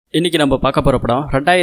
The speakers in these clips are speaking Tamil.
இன்னைக்கு நம்ம பார்க்க போற படம்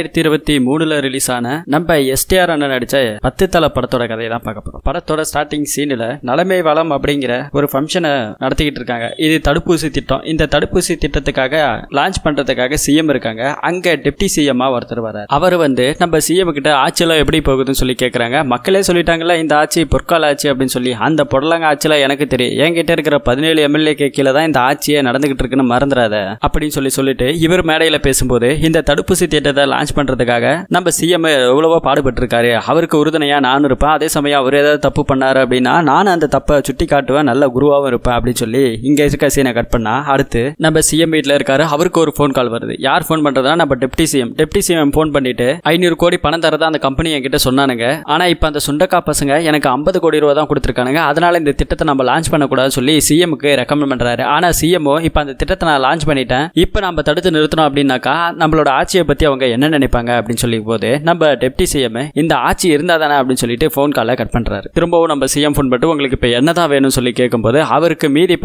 2023 ரிலீஸ் ஆன நம்ம எஸ்டிஆர் அண்ணன் நடிச்ச 10 தல படத்தோட கதையை தான் பார்க்க போறோம். படத்தோட ஸ்டார்டிங் சீன்ல நலமை வளம் அப்படிங்கிற ஒரு ஃபங்க்ஷனை நடத்திக்கிட்டு இருக்காங்க. இது தடுப்பூசி திட்டம். இந்த தடுப்பூசி திட்டத்துக்காக லான்ச் பண்றதுக்காக சிஎம் இருக்காங்க. அங்க டெப்டி சிஎம்மா ஒருத்தர் வராரு. அவர் நம்ம சிஎம் கிட்ட ஆட்சியெல்லாம் எப்படி போகுதுன்னு சொல்லி கேட்கறாங்க. மக்களே சொல்லிட்டாங்கல்ல இந்த ஆட்சி பொற்கால ஆட்சி அப்படின்னு சொல்லி. அந்த பொடலங்க ஆட்சியில எனக்கு தெரியும், என்கிட்ட இருக்கிற 17 எம்எல்ஏ கீழே தான் இந்த ஆட்சியே நடந்துகிட்டு இருக்குன்னு மறந்துடாத அப்படின்னு சொல்லிட்டு இவர் மேடையில பேசும்போது இந்த தடுப்பூசி திட்டத்தை லான்ச் பண்றதுக்காக நம்ம சிஎம் எவ்வளவோ பாடுபட்டு இருக்காரு, அவருக்கு உறுதுணையா நானும் இருப்பேன், அதே சமயம் அவர் ஏதாவது தப்பு பண்ணாரு அப்படின்னா நானும் அந்த தப்பை சுட்டி காட்டுவேன், நல்ல குருவாவும் இருப்பேன் அப்படின்னு சொல்லி இங்க இருக்க சீனை கட் பண்ணா அடுத்து நம்ம சிஎம் வீட்டுல இருக்காரு. அவருக்கு ஒரு போன் கால் வருது. யார் போன் பண்றதா? நம்ம டெப்டி சிஎம் போன் பண்ணிட்டு 500 கோடி பணம் தரதா அந்த கம்பெனி என்கிட்ட சொன்னானுங்க. ஆனா இப்ப அந்த சுண்டக்கா பசங்க எனக்கு 50 கோடி ரூபாய் தான் கொடுத்துருக்கானுங்க, அதனால இந்த திட்டத்தை நம்ம லான்ச் பண்ணக்கூடாதுன்னு சொல்லி சிஎம்க்கு ரெக்கமெண்ட் பண்றாரு. ஆனா சிஎம் இப்ப அந்த திட்டத்தை நான் லான்ச் பண்ணிட்டேன், இப்ப நம்ம தடுத்து நிறுத்தணும் அப்படின்னாக்கா நம்மளோட ஆட்சியை பத்தி அவங்க என்ன நினைப்பாங்க அப்படின்னு சொல்லி போது நம்ம டெப்டி சிஎம் இந்த ஆட்சி இருந்தா தானே அப்படின்னு சொல்லிட்டு போன் காலை கட் பண்றாரு. திரும்பவும் நம்ம சிஎம் போன் பண்ணிட்டு உங்களுக்கு இப்ப என்னதான் வேணும்னு சொல்லி கேட்கும்போது அவருக்கு மீதி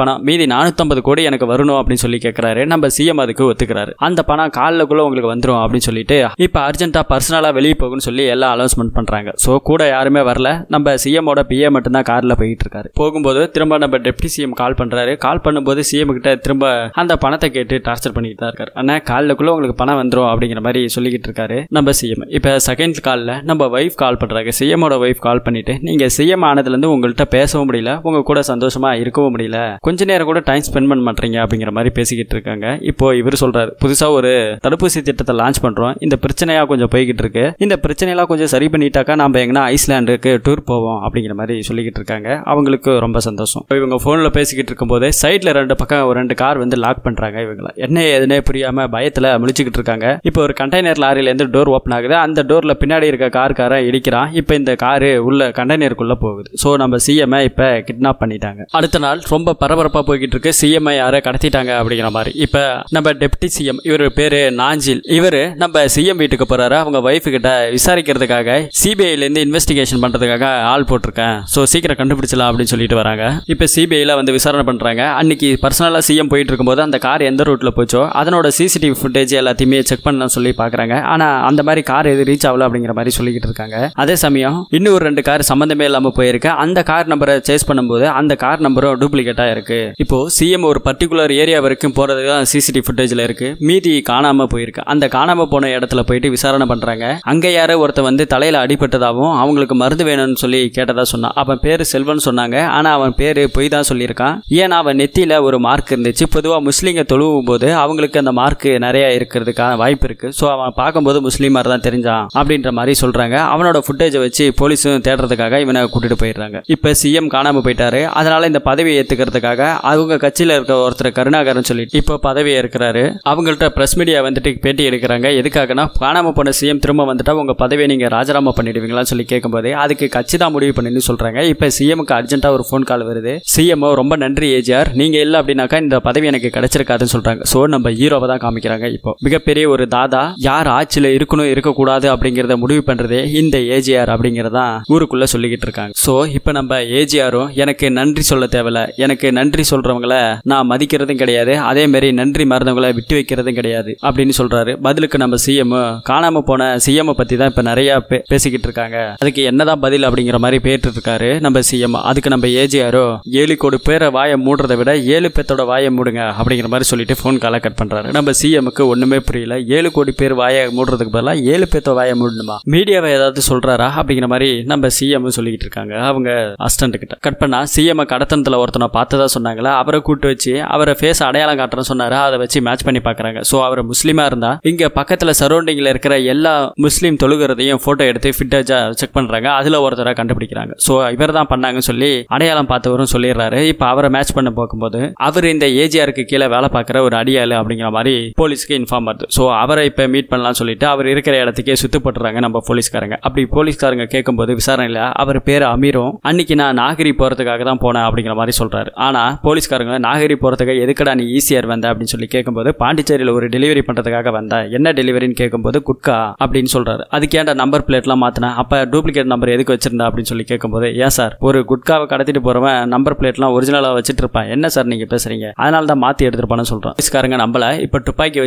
450 கோடி எனக்கு வரணும் அப்படின்னு சொல்லி கேட்கிறாரு. நம்ம சிஎம் அதுக்கு ஒத்துக்கிறாரு. அந்த பணம் காலுக்குள்ள உங்களுக்கு வந்துடும் அப்படின்னு சொல்லிட்டு இப்ப அர்ஜென்ட்டா பர்சனலா வெளியே போகும்னு சொல்லி எல்லாம் அனௌன்ஸ்மெண்ட் பண்றாங்க. சோ கூட யாருமே வரல. நம்ம சிஎம்மோட பிஏ மட்டும் தான் கார்ல போயிட்டு இருக்காரு. போகும்போது திரும்ப நம்ம டெப்டி சிஎம் கால் பண்றாரு. கால் பண்ணும்போது சிஎம் கிட்ட திரும்ப அந்த பணத்தை கேட்டு டார்ச்சர் பண்ணிட்டு தான் இருக்காரு. ஆனா காலுக்குள்ள உங்களுக்கு பணம் வந்துரும் அப்படிங்கிற மாதிரி சொல்லிக்கிட்டு இருக்காரு நம்ம சிஎம். இப்ப செகண்ட் கால்ல நம்ம வைஃப் கால் பண்றாங்க. சிஎம்மோட வைஃப் கால் பண்ணிட்டு நீங்க சிஎம் ஆனதுல இருந்து உங்கள்கிட்ட பேசவும் முடியல, உங்க கூட சந்தோஷமா இருக்கவும் முடியல, கொஞ்ச நேரம் கூட டைம் ஸ்பெண்ட் பண்ண மாட்டீங்க அப்படிங்கிற மாதிரி பேசிக்கிட்டு இருக்காங்க. இப்போ இவர் சொல்றாரு, புதுசா ஒரு தடுப்பூசி திட்டத்தை லான்ச் பண்றோம், இந்த பிரச்சனையா கொஞ்சம் போய்கிட்டு இருக்கு, இந்த பிரச்சனையெல்லாம் கொஞ்சம் சரி பண்ணிட்டாக்கா நம்ம எங்கன்னா ஐஸ்லாண்டுக்கு டூர் போவோம் அப்படிங்கிற மாதிரி சொல்லிக்கிட்டு இருக்காங்க. அவங்களுக்கு ரொம்ப சந்தோஷம். இவங்க போன்ல பேசிக்கிட்டு இருக்கும் போதே சைட்ல ரெண்டு கார் லாக் பண்றாங்க. இவங்க என்ன எதுனே புரியாம பயத்துல முழிச்சுக்கிட்டு இருக்காங்க. இப்போ ஒரு கண்டெய்னர் லாரியில இருந்து டோர் ஓபன் ஆகுது. அந்த டோர்ல பின்னாடி இருக்க காரன் இடிக்கிறான். இப்போ இந்த காரு உள்ள கண்டெய்னருக்குள்ள போகுது. சோ நம்ம சிஎம் இப்ப கிட்னாப் பண்ணிட்டாங்க. அடுத்த நாள் ரொம்ப பரபரப்பா போய்கிட்டு இருக்கு. சிஎம் யாரை கடத்திட்டாங்க அப்படிங்கிற மாதிரி. இப்ப நம்ம டெப்டி சிஎம், இவரு பேரு நாஞ்சில், இவரு நம்ம சிஎம் வீட்டுக்கு போறாரு. அவங்க வைஃப் கிட்ட விசாரிக்கிறதுக்காக சிபிஐல இருந்து இன்வெஸ்டிகேஷன் பண்றதுக்காக ஆள் போட்டிருக்கேன், சோ சீக்கிரம் கண்டுபிடிச்சலாம் அப்படின்னு சொல்லிட்டு வராங்க. இப்ப சிபிஐல விசாரணை பண்றாங்க. அன்னைக்கு பர்சனலா சிஎம் போயிட்டு இருக்கும்போது அந்த கார் எந்த ரூட்ல போச்சோ அதனோட சிசிடிவி ஃபுட்டேஜ் எல்லாத்தையுமே செக் பண்ணலாம் சொல்லி பாக்குறாங்க. ஆனா அந்த மாதிரி கார் எது ரீச் ஆகல அப்படிங்கிற மாதிரி சொல்லிக்கிட்டு இருக்காங்க. அதே சமயம் இன்னும் ஒரு 2 கார் சம்பந்தமே இல்லாம போயிருக்கு. அந்த கார் நம்பரை சேஸ் பண்ணும்போது அந்த கார் நம்பரும் டூப்ளிகேட்டா இருக்கு. இப்போ சிஎம் ஒரு பர்டிகுலர் ஏரியா வரைக்கும் போறது தான் சிசிடிவி ஃபுட்டேஜ்ல இருக்கு, மீதி காணாம போயிருக்கு. அந்த காணாம போன இடத்துல போயிட்டு விசாரணை பண்றாங்க. அங்க யாரோ ஒருத்த தலையில அடிபட்டதாகவும் அவங்களுக்கு மருந்து வேணும்னு சொல்லி கேட்டதா சொன்னான். அவன் பேரு செல்வன் சொன்னாங்க. ஆனா அவன் பேரு பொய் தான் சொல்லியிருக்கான். ஏன்னா அவன் நெத்தியில ஒரு மார்க் இருந்துச்சு. பொதுவா முஸ்லீங்க தொழுவும் போது அவங்களுக்கு அந்த மார்க் நிறைய இருக்கிறதுக்கான வாய்ப்பு இருக்கு. சோ அவன் பார்க்கும்போது முஸ்லீமா தான் தெரிஞ்சான் அப்படின்ற மாதிரி சொல்றாங்க. அவனோட ஃபுட்டேஜை வச்சு போலீஸும் தேடுறதுக்காக இவனை கூட்டிட்டு போயிடுறாங்க. இப்ப சிஎம் காணாம போயிட்டாரு. அதனால இந்த பதவியை ஏத்துக்கிறதுக்காக அவங்க கட்சியில இருக்க ஒருத்தர் கருணாகரன் சொல்லிட்டு இப்போ பதவியை இருக்கிறாரு. அவங்கள்ட்ட பிரஸ் மீடியா பேட்டி எடுக்கிறாங்க. எதுக்காகனா காணாம போன சிஎம் திரும்ப வந்துட்டா உங்க பதவியை நீங்க ராஜினாமா பண்ணிடுவீங்களான்னு சொல்லி கேட்கும்போது அதுக்கு கட்சி தான் முடிவு பண்ணி சொல்றாங்க. இப்ப சிஎம்க்கு அர்ஜென்ட்டா ஒரு போன் கால் வருது. சிஎம் ரொம்ப நன்றி ஏஜிஆர், நீங்க இல்ல அப்படின்னாக்கா இந்த பதவி எனக்கு கிடைச்சிருக்காதுன்னு சொல்றாங்க. சோ நம்ம ஹீரோவை தான் காமிக்கிறாங்க. இப்போ மிகப்பெரிய ஒரு தாதா, யார் ஆட்சியில இருக்கணும் இருக்கக்கூடாது அப்படிங்கறத முடிவு பண்றதே இந்த ஏஜிஆர் அப்படிங்கறதா ஊருக்குள்ள சொல்லிக்கிட்டு இருக்காங்க. சோ இப்ப நம்ம ஏஜிஆரும் எனக்கு நன்றி சொல்ல தேவையில்ல, எனக்கு நன்றி சொல்றவங்கள நான் மதிக்கிறதும் கிடையாது, அதே மாதிரி நன்றி மறந்தவங்களை விட்டு வைக்கிறதும் கிடையாது அப்படின்னு சொல்றாரு. பதிலுக்கு நம்ம சிஎம் காணாம போன சிஎம் பத்தி தான் இப்ப நிறைய பேசிக்கிட்டு இருக்காங்க. அதுக்கு என்னதான் பதில் அப்படிங்கிற மாதிரி பேட்டு இருக்காரு நம்ம சிஎம். அதுக்கு நம்ம ஏஜிஆரோ 7 கோடி பேரை வாயை மூடுறதை விட 7 பேத்தோட வாயை மூடுங்க அப்படிங்கிற மாதிரி சொல்லிட்டு போன் காலை கட் பண்றாரு. நம்ம சிஎம்க்கு ஒண்ணுமே புரியல. 7 கோடி பேர் வாயை மூடுறதுக்கு பதிலா 7 பேத்தோட வாயை மூடணுமா, மீடியாவை ஏதாவது சொல்றாரா அப்படிங்கிற மாதிரி நம்ம சிஎம் சொல்லிக்கிட்டு இருக்காங்க. அவங்க அசிஸ்டன்ட் கிட்ட கட் பண்ணா சிஎம் கடத்தனத்துல ஒருத்தனை பார்த்ததா சொன்னாங்களா, அவரை கூட்டு வச்சு அவரை ஃபேஸ் அடையாளம் காட்டுறேன்னு சொன்னாரு. அதை வச்சு மேட்ச் பண்ணி பாக்குறாங்க. சோ அவர் முஸ்லீமா இருந்தா இங்க பக்கத்துல சரௌண்டிங்ல இருக்கிற எல்லா முஸ்லீம் தொழுகிறதையும் போட்டோ எடுத்து ஃபிட்டேஜா செக் பண்றாங்க. அதுல ஒருத்தரை கண்டுபிடிக்கிறாங்க. சோ இவர் தான் பண்ணாங்கன்னு சொல்லி அடையாளம் பார்த்தவரும் சொல்லிடுறாரு. இப்ப அவரை மேட்ச் பண்ண போகும்போது அவர் இந்த ஏஜிஆருக்கு கீழே வேலை பார்க்குற ஒரு அடியாளு அப்படிங்கிற மாதிரி போலீஸ்க்கு இன்ஃபார்ம் வருது. ஸோ அவரை இப்போ மீட் பண்ணலாம் சொல்லிட்டு அவர் இருக்கிற இடத்துக்கே சுத்தப்பட்டுறாங்க நம்ம போலீஸ்காரங்க. அப்படி போலீஸ்காரங்க கேட்கும்போது விசாரணையில் அவர் பேர் அமீரும், அன்னைக்கு நான் நாகரி போறதுக்காக தான் போனேன் அப்படிங்கிற மாதிரி சொல்றாரு. ஆனா போலீஸ்காரங்க நாகரி போறதுக்கு எதுக்கடா நீ ஈஸியார் வந்த அப்படின்னு சொல்லி கேட்கும்போது பாண்டிச்சேரியில் ஒரு டெலிவரி பண்றதுக்காக வந்த, என்ன டெலிவரின்னு கேட்கும்போது குட்கா அப்படின்னு சொல்றாரு. அதுக்கு ஏன்டா நம்பர் பிளேட்லாம் மாத்தினா, அப்ப டூப்ளிகேட் நம்பர் எதுக்கு வச்சிருந்தா அப்படின்னு சொல்லி கேட்கும்போது, ஏன் சார் ஒரு குட்காவை கடத்திட்டு போறவன் நம்பர் பிளேட்லாம் ஒரிஜினலா வச்சுட்டு இருப்பான், என்ன சார் நீங்க பேசுறீங்க, அதனால தான் மாத்தி எடுத்துருப்பான்னு சொல்றான். போலீஸ்காரங்க நம்பல. இப்ப துப்பாக்கி வச்சு உன்னை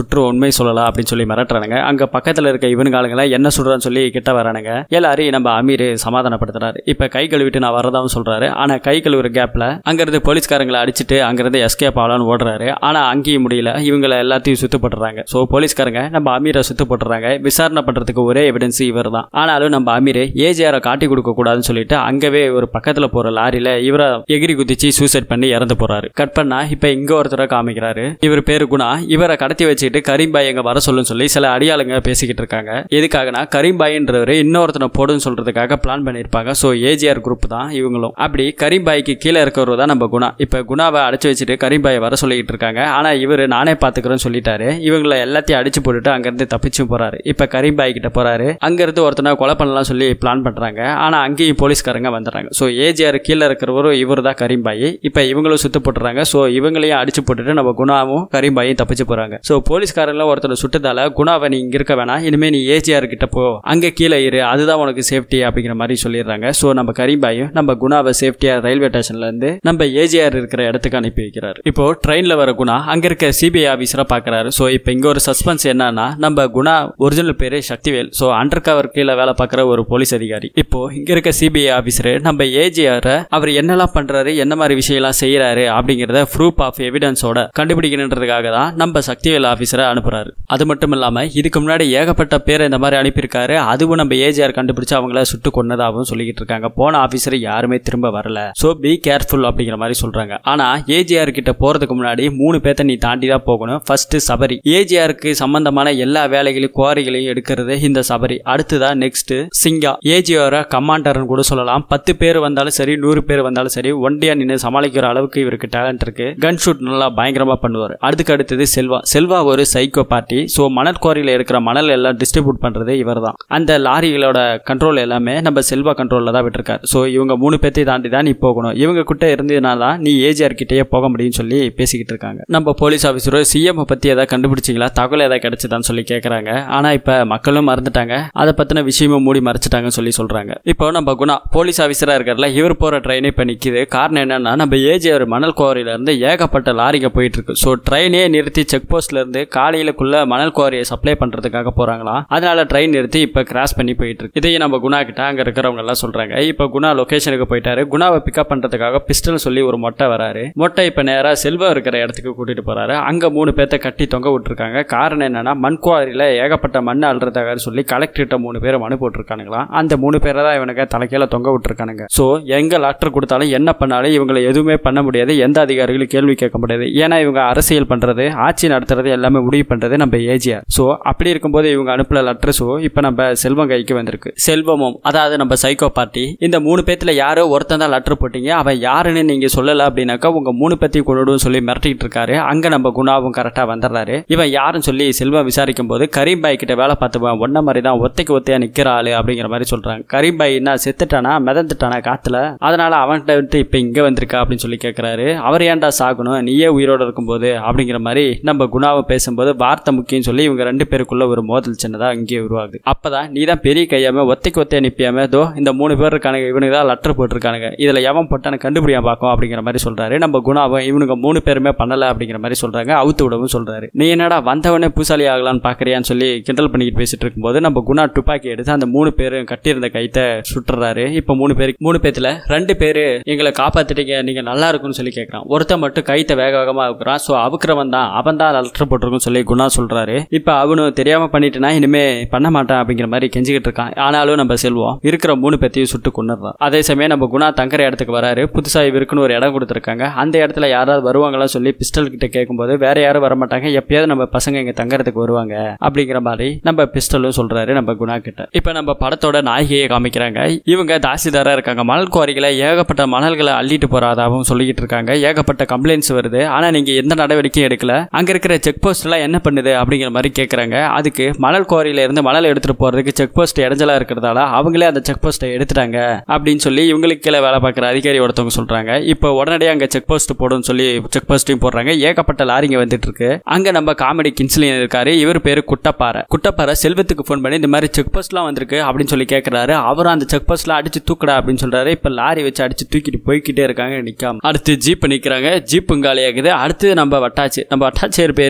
சுற்று உண்மை சொல்லலாம் அப்படின்னு சொல்லி மிரட்டுறானுங்க. அங்க பக்கத்துல இருக்க இவனுங்க ஆளுங்க என்ன சொல்றான்னு சொல்லி கிட்ட வரானுங்க. எல்லாரையும் நம்ம அமீர் சமாதானப்படுத்துறாரு. இப்ப கை கழுவிட்டு நான் வரதாவும் சொல்றாரு. ஆனா கை கழுவுற கேப்ல அங்க இருந்து போலீஸ்காரங்களை அடிச்சுட்டு அங்க இருந்து எஸ்கேப் ஆகலான்னு ஓடுறாரு. ஆனா அங்கேயும் முடியல. இவங்களை எல்லாத்தையும் சுத்து போட்டுறாங்க. சோ போலீஸ்காரங்க நம்ம அமீரை சுத்து போட்டுறாங்க. விசாரணை பண்றதுக்கு ஒரே எவிடன்ஸ் இவர் தான். ஆனாலும் நம்ம அமீர் ஏஜிஆரை காட்டி கொடுக்க கூடாதுன்னு சொல்லிட்டு அங்கவே ஒரு பக்கத்துல போற லாரியில இவரை எகிரி குதிச்சு சூசைட் பண்ணி இறந்து போறாரு. கட் பண்ணா இப்ப இங்க ஒருத்தரை காமிக்கிறாரு. இவர் பேரு குணா. இவரை கடத்தி வச்சுட்டு கரீம்பாய் எங்க வர சொல்லுன்னு சொல்லி சில அடியாளுங்க பேசிக்கிட்டு இருக்காங்க. எதுக்காகனா கரீம்பாயின்றவரு இன்னொருத்தனை போடுன்னு சொல்றதுக்காக பிளான் பண்ணிருப்பாங்க. சோ ஏஜிஆர் குரூப் தான் இவங்களும். அப்படி கரீம்பாய்க்கு கீழே இருக்கிறவர் தான் நம்ம குணா. இப்ப குணாவை அடிச்சு வச்சுட்டு கரீம்பாயை வர சொல்லிட்டு இருக்காங்க. ஆனா இவரு நானே பாத்துக்கிறேன்னு சொல்லிட்டாரு. இவங்களை எல்லாத்தையும் அடிச்சு போட்டுட்டு அங்க இருந்து தப்பிச்சும் போறாரு. இப்ப கரீம்பாய் கிட்ட போறாரு. அங்க இருந்து ஒருத்தனை கொலை பண்ணலாம் சொல்லி பிளான் பண்றாங்க. ஆனா அங்கேயும் போலீஸ்காரங்க வந்துடுறாங்க. சோ ஏஜிஆர் கீழே இருக்கிறவரும் இவர் தான் கரீம்பாய். இப்ப இவங்களும் சுத்து போட்டுறாங்க. சோ இவங்களையும் அடிச்சு போட்டுட்டு நம்ம குணாவும் கரீம்பாயும் தப்பிச்சு போறாங்க. சோ போலீஸ்காரங்க ஒருத்தர் சுட்டதால குணாவை நீ இங்க இருக்க வேணாம், இனிமே நீ ஏஜிஆர் கிட்ட போ, அங்க கீழே இரு, அதுதான் உனக்கு சேஃப்டி அப்படிங்கிற மாதிரி சொல்லிடுறாங்க. சோ நம்ம கரீம்பாயும் நம்ம குணாவை சேஃப்டியா ரயில்வே ஸ்டேஷன்ல இருந்து நம்ம ஏஜிஆர் இருக்கிற இடத்துக்கு அனுப்பி வைக்கிறாரு. இப்போ ட்ரெயின்ல வர குணா அங்க இருக்க சிபிஐ ஆபீசரா பாக்குறாரு. சோ இப்போ இங்க ஒரு சஸ்பென்ஸ் என்னன்னா நம்ம குணா ஒரிஜினல் பேரு சக்திவேல். சோ அண்டர் கவர் கீழே வேலை பார்க்குற ஒரு போலீஸ் அதிகாரி. இப்போ இங்க இருக்க சிபிஐ ஆபீசர் நம்ம ஏஜிஆர் அவர் என்னெல்லாம் பண்றாரு, என்ன மாதிரி விஷயம் எல்லாம் செய்யறாரு அப்படிங்கறத ப்ரூஃப் ஆஃப் எவிடன்ஸோட கண்டுபிடிக்கணுன்றதுக்காக தான் நம்ம சக்திவேல் ஆபீசரை அனுப்புறாரு. அது மட்டும் இல்லாம இதுக்கு முன்னாடி ஏகப்பட்ட பேரை இந்த மாதிரி அனுப்பியிருக்காரு. அதுவும் நம்ம ஏஜிஆர் கண்டுபிடிச்சு அவங்கள சுட்டு கொன்னதாகவும் சொல்லிக்கிட்டு இருக்காங்க. போன ஆபீசர் யாருமே திரும்ப வரல. சோ பி கேர்ஃபுல் அப்படிங்கிற மாதிரி சொல்றாங்க. ஆனா ஏஜிஆர் கிட்ட போறதுக்கு முன்னாடி 3 பேத்தை நீ தாண்டி தான் போகணும். ஃபர்ஸ்ட் சபரி. ஏஜிஆருக்கு சம்பந்தமான எல்லா வேலைகளையும் குவாரிகளையும் எடுக்கிறது இந்த சபரி. அடுத்ததான் நெக்ஸ்ட் சிங்கா. ஏஜிஆர் கமாண்டர்னு கூட சொல்லலாம். 10 பேர் வந்தாலும் சரி 100 பேர் வந்தாலும் சரி ஒண்டியா நின்று சமாளிக்கிற அளவுக்கு இவருக்கு டேலண்ட் இருக்கு. கன் ஷூட் நல்லா பயங்கரமா பண்ணுவார். அதுக்கு அடுத்தது செல்வா. செல்வா ஒரு சைக்கோ பார்ட்டி. சோ மணல் குவாரியில இருக்கிற மணல் எல்லாம் டிஸ்ட்ரிபியூட் பண்றது இவர் தான். அந்த லாரிகளோட கண்ட்ரோல் எல்லாமே நம்ம செல்வா கண்ட்ரோல்ல தான் விட்டுருக்காரு. சோ இவங்க 3 பேர்த்தை தாண்டி தான் நீ போகணும். இவங்க கிட்ட இருந்ததுனால நீ ஏஜிஆர் கிட்டே போக முடியும்னு சொல்லி பேசிக்கிட்டு இருக்காங்க. நம்ம போலீஸ் ஆபீசர் சிஎம் பத்தி ஏதாவது கண்டுபிடிச்சிங்களா, தகவல் ஏதாவது கிடைச்சதான்னு சொல்லி கேட்கறாங்க. ஆனா இப்ப மக்களும் மறந்துட்டாங்க, அதை பத்தின விஷயமும் மூடி மறைச்சிட்டாங்கன்னு சொல்லி சொல்றாங்க. இப்போ நம்ம குணா போலீஸ் ஆபீசரா இருக்கார்ல, இவர் போற ட்ரெயின் இப்ப நிக்குது. காரணம் என்னன்னா நம்ம ஏஜிஆர் மணல் குவாரியில இருந்து ஏகப்பட்ட லாரிங்க போயிட்டு இருக்கு. சோ ட்ரெயினே நிறுத்தி செக் போஸ்ட்ல இருந்து காலையிலக்குள்ள மணல் குவாரியை சப்ளை பண்றதுக்காக போறாங்களாம். அதனால ட்ரெயின் நிறுத்தி இப்ப கிராஸ் பண்ணி போயிட்டு இருக்கு. இதையும் நம்ம குணா கிட்ட அங்க இருக்கிறவங்க எல்லாம் சொல்றாங்க. இப்ப குணா லொகேஷனுக்கு போயிட்டாரு. குணாவை பிக்கப் பண்றதுக்காக பிஸ்டல் சொல்லி ஒரு மொட்டை வராரு. மொட்டை இப்ப நேரா செல்வா இருக்கிற இடத்துக்கு கூட்டிட்டு போறாரு. அங்க 3 பேத்தை கட்டி தொங்க விட்டுருக்காங்க. காரணம் என்னன்னா மண் குவாரியில ஏகப்பட்ட மண் அள்ளுறதாக சொல்லி கலெக்டர்கிட்ட 3 பேரை மனு போட்டிருக்கானுங்களாம். அந்த 3 பேரை தான் இவனுக்கு தலைக்கீழ தொங்க விட்டுருக்கானுங்க. சோ எங்க லாக்டர் கொடுத்தாலும் என்ன பண்ணாலும் இவங்களை எதுவுமே பண்ண முடியாது. எந்த அதிகாரிகளும் கேள்வி கேட்க முடியாது. ஏன்னா இவங்க அரசியல் பண்றது, ஆட்சி நடத்துறது எல்லாமே முடிவு பண்றது நம்ம ஏஜிஆர். சோ அப்படி இருக்கும்போது இவங்க அனுப்புல லெட்டர் ஷோ இப்ப நம்ம செல்வம் கைக்கு வந்திருக்கு. செல்வமும் அதாவது நம்ம சைக்கோ பார்ட்டி இந்த 3 பேத்துல யாரோ ஒருத்தன் தான் லெட்டர் போட்டீங்க, அவன் யாருன்னு நீங்க சொல்லல அப்படின்னாக்கா உங்க 3 பேத்தையும் கொண்டுடும் சொல்லி மிரட்டிட்டு இருக்காரு. அங்க நம்ம குணாவும் கரெக்டா வந்துடுறாரு. இவன் யாருன்னு சொல்லி செல்வம் விசாரிக்கும் போது கரீம்பாய் கிட்ட வேலை பார்த்துவான், ஒன்ன மாதிரி தான் ஒத்தைக்கு ஒத்தையா நிக்கிற ஆளு அப்படிங்கிற மாதிரி சொல்றாங்க. கரீம்பாய் என்ன செத்துட்டானா மிதந்துட்டானா காத்துல, அதனால அவன்கிட்ட விட்டு இப்ப இங்க வந்திருக்கா அப்படின்னு சொல்லி கேட்கிறாரு. அவர் ஏன்டா சாகணும், நீயே உயிரோட இருக்கும்போது அப்படிங்கிற மாதிரி நம்ம குணாவை பேசும்போது வார்த்தை முக்கியம் சொல்லி இவங்க 2 பேருக்குள்ள ஒரு மோதல் சின்னதா இங்கே உருவாகுது. அப்பதான் நீ தான் பெரிய கையாம ஒத்தைக்கு ஒத்தையா நிப்பியாம தோ இந்த 3 பேர் இருக்கானுங்க, இவனுக்கு தான் லெட்டர் போட்டிருக்கானுங்க, இதுல எவன் போட்டானு கண்டுபிடியா பார்க்கும் அப்படிங்கிற மாதிரி சொல்றாரு. நம்ம குணாவும் இவனுங்க 3 பேருமே பண்ணல அப்படிங்கிற மாதிரி சொல்றாங்க. அவுத்து விடவும் சொல்றாரு. நீ என்னடா வந்தவனே பூசாலி ஆகலான்னு பாக்குறியான்னு சொல்லி கிண்டல் பண்ணிட்டு பேசிட்டு இருக்கும்போது நம்ம குணா துப்பாக்கி எடுத்து அந்த 3 பேரும் கட்டியிருந்த கைத்தை சுட்டுறாரு. இப்ப 3 பேத்துல 2 பேரு எங்களை காப்பாத்திட்டீங்க, நீங்க நல்லா இருக்கும்னு சொல்லி கேட்கறான். ஒருத்த மட்டும் கைத்தை வேக வேகமா அவுக்குறான். சோ அவுக்குறவன் தான் அவன் தான் லெட்டர் போட்டிருக்குன்னு சொல்லி குணா சொல்றாரு. இப்ப அவனும் தெரியாம பண்ணிட்டுனா இனிமே பண்ண மாட்டான் அப்படிங்கிற மாதிரி கெஞ்சிக்கிட்டு இருக்கான். ஆனாலும் நம்ம செல்வம் இருக்கிற 3 பேத்தையும் சுட்டு கொண்டுறான். அதே சமயம் நம்ம குணா தங்குற இடத்துக்கு வராரு. புதுசா இவருக்குன்னு ஒரு இடம் கொடுத்துருக்காங்க. அந்த இடத்துல யாராவது வருவாங்களா சொல்லி பிஸ்டல் கிட்ட கேட்கும்போது வேற யாரும் வரமாட்டாங்க, எப்பயாவது நம்ம பசங்க இங்க தங்கறதுக்கு வருவாங்க அப்படிங்கிற மாதிரி நம்ம பிஸ்டலும் சொல்றாரு நம்ம குணா கிட்ட. இப்ப நம்ம படத்தோட நாயகியை காமிக்கிறாங்க. இவங்க தாசிதாரா இருக்காங்க. மணல் குவாரிகளை ஏகப்பட்ட மணல்களை அள்ளிட்டு போறாதாவும் சொல்லிட்டு இருக்காங்க. ஏகப்பட்ட கம்ப்ளைண்ட்ஸ் வருது. ஆனா நீங்க எந்த நடவடிக்கையும் எடுக்கல, அங்க இருக்கிற செக் போஸ்ட் எல்லாம் என்ன பண்ணுது அப்படிங்கிற மாதிரி கேட்கறாங்க. அதுக்கு மணல் குவாரியில இருந்து மணல் எடுத்துட்டு போறதுக்கு செக் போஸ்ட் இடைஞ்சலா இருக்கிறதால அவங்களே அந்த செக் போஸ்ட்டை எடுத்துட்டாங்க அப்படின்னு சொல்லி இவங்களுக்கு கீழே வேலை பார்க்குற அதிகாரி ஒருத்தவங்க சொல்றாங்க. இப்போ உடனடியாக அங்கே செக் போஸ்ட் போடுன்னு சொல்லி செக் போஸ்ட்டையும் போடுறாங்க. ஏகப்பட்ட லாரிங்க வந்துட்டு இருக்கு. அங்க நம்ம காமெடி கின்ஸ்லியன் இருக்காரு. இவர் பேரு குட்டப்பாறை செல்வத்துக்கு ஃபோன் பண்ணி இந்த மாதிரி செக் போஸ்ட்லாம் வந்திருக்கு அப்படின்னு சொல்லி கேட்கறாரு. அவரும் அந்த செக் போஸ்ட்லாம் அடிச்சு தூக்குடா அப்படின்னு சொல்றாரு. இப்ப லாரி வச்சு அடிச்சு தூக்கிட்டு போய்கிட்டே இருக்காங்க நிக்காம. அடுத்து ஜீப் நிக்கிறாங்க. ஜீப் காலியாகுது. அடுத்து நம்ம வட்டாட்சியர் பேரு எல்லி.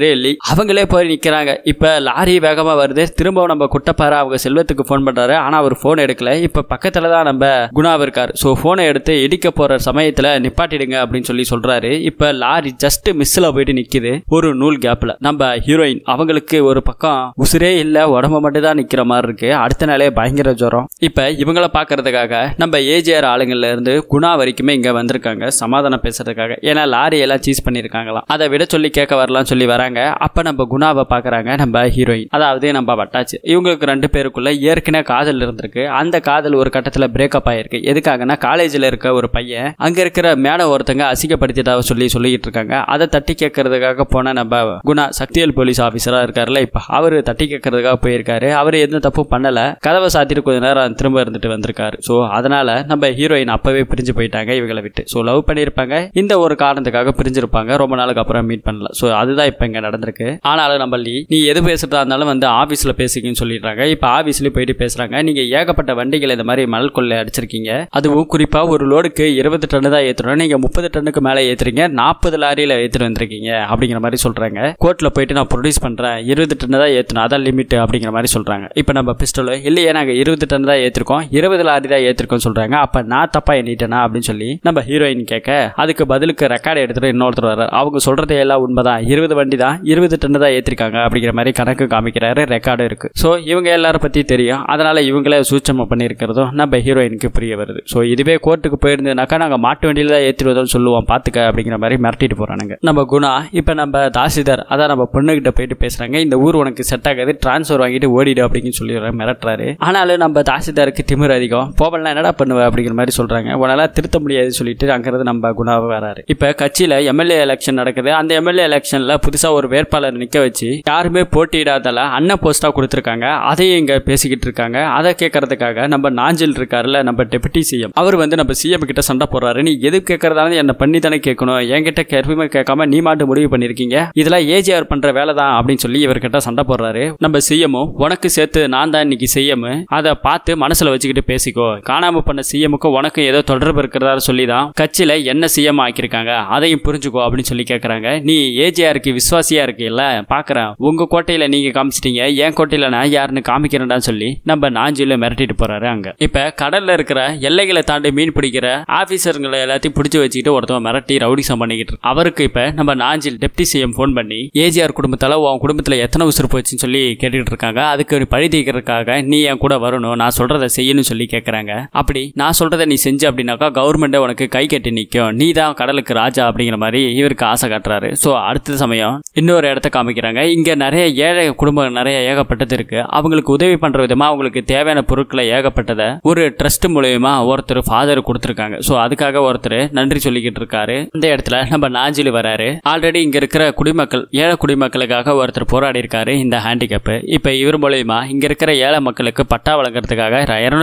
அவங்களே போய் நிக்கிறாங்க. இப்ப லாரி வேகமா வருது. திரும்ப நம்ம குட்டப்பாறை அவங்க செல்வத்துக்கு போன் பண்றாரு. ஆனா அவர் போன் எடுக்கல. இப்ப பக்கத்துலதான் நம்ம குணா இருக்காரு. சோ போனை எடுத்து இடிக்க போற சமயத்துல நிப்பாட்டிடுங்க அப்படின்னு சொல்லி சொல்றாரு. இப்ப லாரி ஜஸ்ட் மிஸ்ல போயிட்டு நிக்குது ஒரு நூல் கேப்ல. நம்ம ஹீரோயின் அவங்களுக்கு ஒரு பக்கம் உசுரே இல்ல, உடம்பு மட்டும் தான் நிக்கிற மாதிரி இருக்கு. அடுத்த நாளே பயங்கர ஜுரம். இப்ப இவங்கள பாக்குறதுக்காக நம்ம ஏஜிஆர் ஆளுங்கள்ல இருந்து குணா வரைக்குமே இங்க வந்திருக்காங்க சமாதானம் பேசுறதுக்காக. ஏன்னா லாரி எல்லாம் சீஸ் பண்ணிருக்காங்களாம். அதை விட சொல்லி கேட்க வரலாம் சொல்லி வராங்க. அப்ப நம்ம குணாவை பாக்குறாங்க நம்ம ஹீரோயின், அதாவது நம்ம வட்டாச்சு. இவங்களுக்கு 2 பேருக்குள்ள ஏற்கனவே காதல் இருந்திருக்கு. அந்த காதல் ஒரு கட்டத்துல பிரேக்கப் ஆயிருக்கு. எதுக்காகனா காலேஜ்ல இருக்க ஒரு பையன் அங்க இருக்கிற மேடம் ஒருத்தங்க அசிங்கப்படுத்திட்டா சொல்லிட்டு இருக்காங்க. அதை தட்டி கேட்கறதுக்காக போன நம்ம குணா சக்தியல் போலீஸ் ஆபீசரா இருக்காருல்ல, இப்ப அவரு தட்டி கேட்கறதுக்காக போயிருக்காரு. அவரு எந்த தப்பும் பண்ணல. கதவை சாத்திட்டு கொஞ்ச நேரம் திரும்ப இருந்துட்டு வந்திருக்காரு. சோ அதனால நம்ம ஹீரோயின் அப்பவே பிரிஞ்சு போயிட்டாங்க இவங்களை விட்டு. சோ லவ் பண்ணிருப்பாங்க, இந்த ஒரு காரணத்துக்காக பிரிஞ்சிருப்பாங்க. ரொம்ப நாளுக்கு அப்புறம் மீட் பண்ணல. சோ அதுதான் இப்ப இங்க நடந்திருக்கு. ஆனாலும் நம்ம நீ எது பேசுறதா இருந்தாலும் வந்து ஆபீஸ்ல பேசிக்கன்னு சொல்லிடுறாங்க. இப்ப ஆபீஸ்ல போயிட்டு பேசுறாங்க. நீங்க ஏகப்பட்ட வண்டிகள் இந்த மாதிரி மணல் கொள்ளை அடிச்சிருக்கீங்க. அதுவும் குறிப்பா ஒரு லோடுக்கு 20 டன் தான் ஏத்துறோம். நீங்க 30 டன்னுக்கு மேல ஏத்துறீங்க. 40 லாரியில ஏத்துட்டு வந்திருக்கீங்க அப்படிங்கிற மாதிரி சொல்றாங்க. கோர்ட்ல போயிட்டு நான் ப்ரொடியூஸ் பண்றேன், 20 டன் தான் ஏத்தணும், அதான் லிமிட் அப்படிங்கிற மாதிரி சொல்றாங்க. இப்ப நம்ம பிஸ்டல் இல்லையே, நாங்க 20 டன் தான் ஏத்திருக்கோம், 20 லாரி தான் ஏத்திருக்கோம் சொல்றாங்க. அப்ப நான் தப்பா எண்ணிட்டேனா அப்படின்னு சொல்லி நம்ம ஹீரோயின் கேட்க, அதுக்கு பதிலுக்கு ரெக்கார்டு எடுத்துட்டு இன்னொருத்தர் வர்றாரு. அவங்க சொல்றதே எல்லாம் உண்மைதான், 20 வண்டி தான் 20 டன் தான் ஏத்திருக்காங்க அப்படிங்கிற மாதிரி கணக்கு காமிக்கிறாரு. ரெக்கார்டு இருக்கு. சோ இவங்க எல்லாரும் பத்தி தெரியும். அதனால இவங்களே சூட்சமா பண்ணிருக்கிறதும் நம்ம ஹீரோயினுக்கு புரிய வருது. சோ இதுவே கோர்ட்டுக்கு போயிருந்ததுனாக்கா நாங்க மாட்டு வண்டியில தான் ஏற்றிடுவதும் சொல்லுவோம் பாத்துக்க அப்படிங்கிற மாதிரி மிரட்டிட்டு போறானுங்க நம்ம குணா. இப்ப நம்ம தாசிதார் அதான் நம்ம பொண்ணுகிட்ட போயிட்டு பேசுறாங்க. இந்த ஊர் உனக்கு செட் ஆகாது, டிரான்ஸ்ஃபர் வாங்கிட்டு ஓடிடு அப்படின்னு சொல்லி மிரட்டுறாரு. ஆனாலும் நம்ம தாசிதாருக்கு திமிர் அதிகம். போவல்னா என்னடா பண்ணுவ அப்படிங்கிற மாதிரி சொல்றாங்க. உன்னால திருத்த முடியாது சொல்லிட்டு அங்கிருந்து நம்ம குணாவை வராரு. இப்ப கட்சியில எம்எல்ஏ எலெக்ஷன் நடக்குது. அந்த எம்எல்ஏ எலெக்ஷன்ல புதுசா ஒரு வேட்பாளர் நிக்க வச்சு யாருமே போட்டியிடாதால அண்ணன் போஸ்டா கொடுத்திருக்காங்க. அதையும் இங்க பேசிக்கிட்டு இருக்காங்க. அதை கேட்கறதுக்காக நம்ம நாஞ்சில் இருக்காருல்ல, நம்ம டெபுட்டி சிஎம், அவர் வந்து நம்ம சிஎம் கிட்ட சண்டை போடுறாரு. நீ எது கேட்கறதாலும் என்ன பண்ணி தானே கேட்கணும், என்கிட்ட கேள்வியுமே கேட்காம நீ மாட்டு முடிவு பண்ணிருக்கீங்க, இதெல்லாம் ஏஜிஆர் பண்ற வேலை தான் அப்படின்னு சொல்லி இவர்கிட்ட சண்டை போடுறாரு. நம்ம சிஎம்மும் உனக்கு சேர்த்து நான் தான் இன்னைக்கு சிஎம், அதை பார்த்து மனசுல வச்சுக்கிட்டு பேசிக்கோ, காணாம பண்ண சிஎம்முக்கு உனக்கு ஏதோ தொடர்பு இருக்கிறதா சொல்லி தான் கட்சியில என்ன சிஎம் ஆக்கியிருக்காங்க, அதையும் புரிஞ்சுக்கோ அப்படின்னு சொல்லி கேட்கறாங்க. நீ ஏஜிஆருக்கு விசுவாசியா இருக்கீல்ல, பாக்குறேன் உங்க கோட்டையில நீங்க காமிச்சிட்டீங்க, என் கோட்டையில நான் யாருன்னு காமிக்கிறேன்னு சொல்லி நம்ம நாஞ்சில மிரட்டிட்டு போறாரு. அங்க இப்ப கடல்ல இருக்கிற எல்லைகளை தாண்டி மீன் பிடிக்கிற ஆபீசர்களை எல்லாத்தையும் பிடிச்சி வச்சுக்கிட்டு ஒருத்தவன் மிரட்டி ரவுடிசம் பண்ணிக்கிட்டு அவருக்கு இப்ப நம்ம நாஞ்சில் டெப்டி சிஎம் போன் பண்ணி ஏஜிஆர் குடும்பத்தால உன் குடும்பத்துல எத்தனை உசுறு போச்சுன்னு சொல்லி கேட்டுக்கிட்டு இருக்காங்க. அதுக்கு பழி தீர்க்கறதுக்காக நீ என் கூட வரணும், நான் சொல்றதை செய்யணும்னு சொல்லி கேட்கறாங்க. அப்படி நான் சொல்றதை நீ செஞ்சு அப்படின்னாக்கா கவர்மெண்ட் உனக்கு கை கட்டி நிற்கும், நீ தான் கடலுக்கு ராஜா அப்படிங்கிற மாதிரி இவருக்கு ஆசை காட்டுறாரு. சோ அடுத்த சமயம் இன்னொரு இடத்த காமிக்கிறாங்க. இங்க நிறைய ஏழை குடும்பம் நிறைய ஏகப்பட்டது இருக்கு. அவங்களுக்கு உதவி பண்ற விதமா அவங்களுக்கு தேவையான பொருட்களை ஏகப்பட்டதை ஒரு ட்ரஸ்ட் மூலமா ஒருத்தர் ஃபாதர் கொடுத்திருக்காங்க. சோ அதுக்காக ஒருத்தர் நன்றி சொல்லிக்கிட்டு இருக்காரு. இந்த இடத்துல நம்ம நாஞ்சில் வராரு. ஆல்ரெடி இங்க இருக்கிற குடிமக்கள் ஏழை குடிமக்களுக்காக ஒருத்தர் போராடி இருக்காரு இந்த ஹேண்டிகேப். இப்ப இவர் மூலமா இங்க இருக்கிற ஏழை மக்களுக்கு பட்டா வழங்குறதுக்காக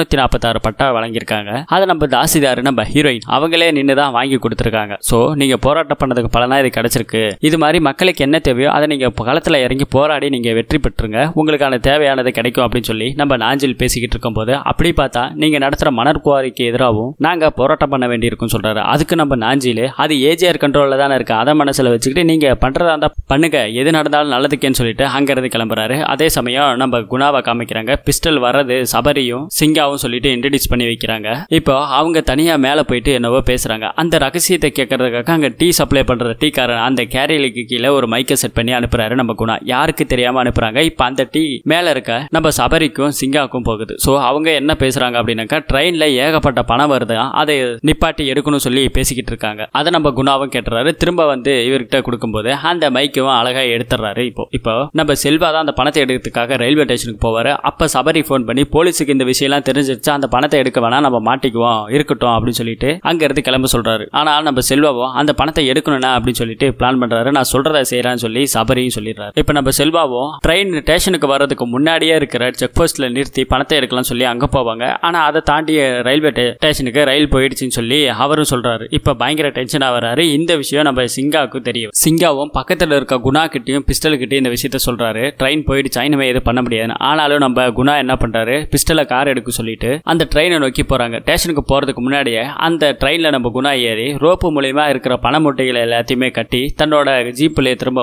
246 பட்டா வழங்கியிருக்காங்க. அதை நம்ம தாசிதார் நம்ம ஹீரோயின் அவங்களே நின்னுதான் வாங்கி கொடுத்திருக்காங்க. சோ நீங்க போராட்டம் பண்ணதுக்கு பலனா இது கிடைச்சிருக்கு. இது மாதிரி மக்களுக்கு என்ன தேவையோ அதை நீங்க களத்துல இறங்கி போராடி நீங்க வெற்றி பெற்றுங்க, உங்களுக்கான தேவையானது கிடைக்கும் அப்படின்னு சொல்லி நம்ம நாஞ்சில் பேசிக்கிட்டு இருக்கும் போது அப்படி பார்த்தா நீங்க நடத்துற மணற்குவாரிக்கு எதிராகவும் நாங்க போராட்டம் பண்ண வேண்டியிருக்கும் சொல்றாரு. அதுக்கு நம்ம நாஞ்சில் அது ஏஜிஆர் கண்ட்ரோல்ல தானே இருக்கு, அதை மனசுல வச்சுக்கிட்டு நீங்க பண்றதா இருந்தா பண்ணுங்க, எது நடந்தாலும் நல்லதுக்கேன்னு சொல்லிட்டு அங்கிருந்து கிளம்புறாரு. அதே சமயம் நம்ம குணாவை காமிக்கிறாங்க. பிஸ்டல் வர்றது சபரியும் சிங்காவும் சொல்லிட்டு இன்ட்ரடியூஸ் பண்ணி வைக்கிறாங்க. இப்போ அவங்க தனியா மேல போயிட்டு என்னவோ பேசுறாங்க. அந்த ரகசியத்தை கேட்கறதுக்காக அங்க டீ சப்ளை பண்ற டீ காரன் அந்த கேரியலுக்கு கீழே ஒரு மைக்கை செட் பண்ணி அனுப்புறாரு நம்ம குணா. யாருக்கு தெரியாம அனுப்புறாங்க. இப்ப அந்த டீ மேல இருக்க நம்ம சபரிக்கும் சிங்காவுக்கும் போகுது. சோ அவங்க என்ன பேசுறாங்க அப்படின்னாக்கா ட்ரெயின்ல ஏகப்பட்ட பணம் வருது, அதை நிப்பாட்டி எடுக்கணும் சொல்லி பேசிக்கிட்டு இருக்காங்க. அதை நம்ம குணாவும் கேட்டுறாரு. திரும்ப வந்து இவர்கிட்ட கொடுக்கும்போது அந்த மைக்கும் அழகா எடுத்துறாரு. இப்போ நம்ம செல்வா தான் அந்த பணத்தை எடுக்கிறதுக்காக ரயில்வே ஸ்டேஷனுக்கு போவாரு. அப்ப சபரி போன் பண்ணி போலீஸுக்கு இந்த விஷயம் எல்லாம் தெரிஞ்சிருச்சா, அந்த பணத்தை எடுக்க வேணாம், நம்ம மாட்டிக்குவோம், இருக்கட்டும் அப்படின்னு சொல்லிட்டு அங்க இருந்து கிளம்ப சொல்றாரு. ஆனா நம்ம செல்வாவும் அந்த பணத்தை எடுக்கணும்னா அப்படின்னு சொல்லிட்டு பிளான் பண்றாரு. நான் சொல்றதை செய்யறான்னு சொல்லி சபரியும் சொல்லிடுறாரு. இப்ப நம்ம செல்வாவும் ட்ரெயின் ஸ்டேஷனுக்கு வர்றதுக்கு முன்னாடியே இருக்கிற செக் போஸ்ட்ல நிறுத்தி பணத்தை எடுக்கலாம் சொல்லி அங்க போவாங்க. ஆனா அதை தாண்டி ரயில்வே ஸ்டேஷனுக்கு ரயில் போயிடுச்சுன்னு சொல்லி அவரும் சொல்றாரு. இப்ப பயங்கர டென்ஷனா வராரு. இந்த விஷயம் நம்ம சிங்காவுக்கு தெரியும். சிங்காவும் பக்கத்துல இருக்க குணா கிட்டையும் பிஸ்டல் கிட்டையும் இந்த விஷயத்த சொல்றாரு. ட்ரெயின் போயிடுச்சு, இனிமே எதுவும் பண்ண முடியாது. ஆனாலும் நம்ம குணா என்ன பண்றாரு, பிஸ்டலை கார் எடுக்க சொல்லிட்டு அந்த ட்ரெயினை நோக்கி போறாங்க. ஸ்டேஷனுக்கு போறதுக்கு முன்னாடியே அந்த ட்ரெயின்ல நம்ம குணா ஏறி ரோப்பு மூலியமா இருக்கிற பண மூட்டைகளை எல்லாத்தையுமே கட்டி தன்னோட ஜீப்ல திரும்ப வந்து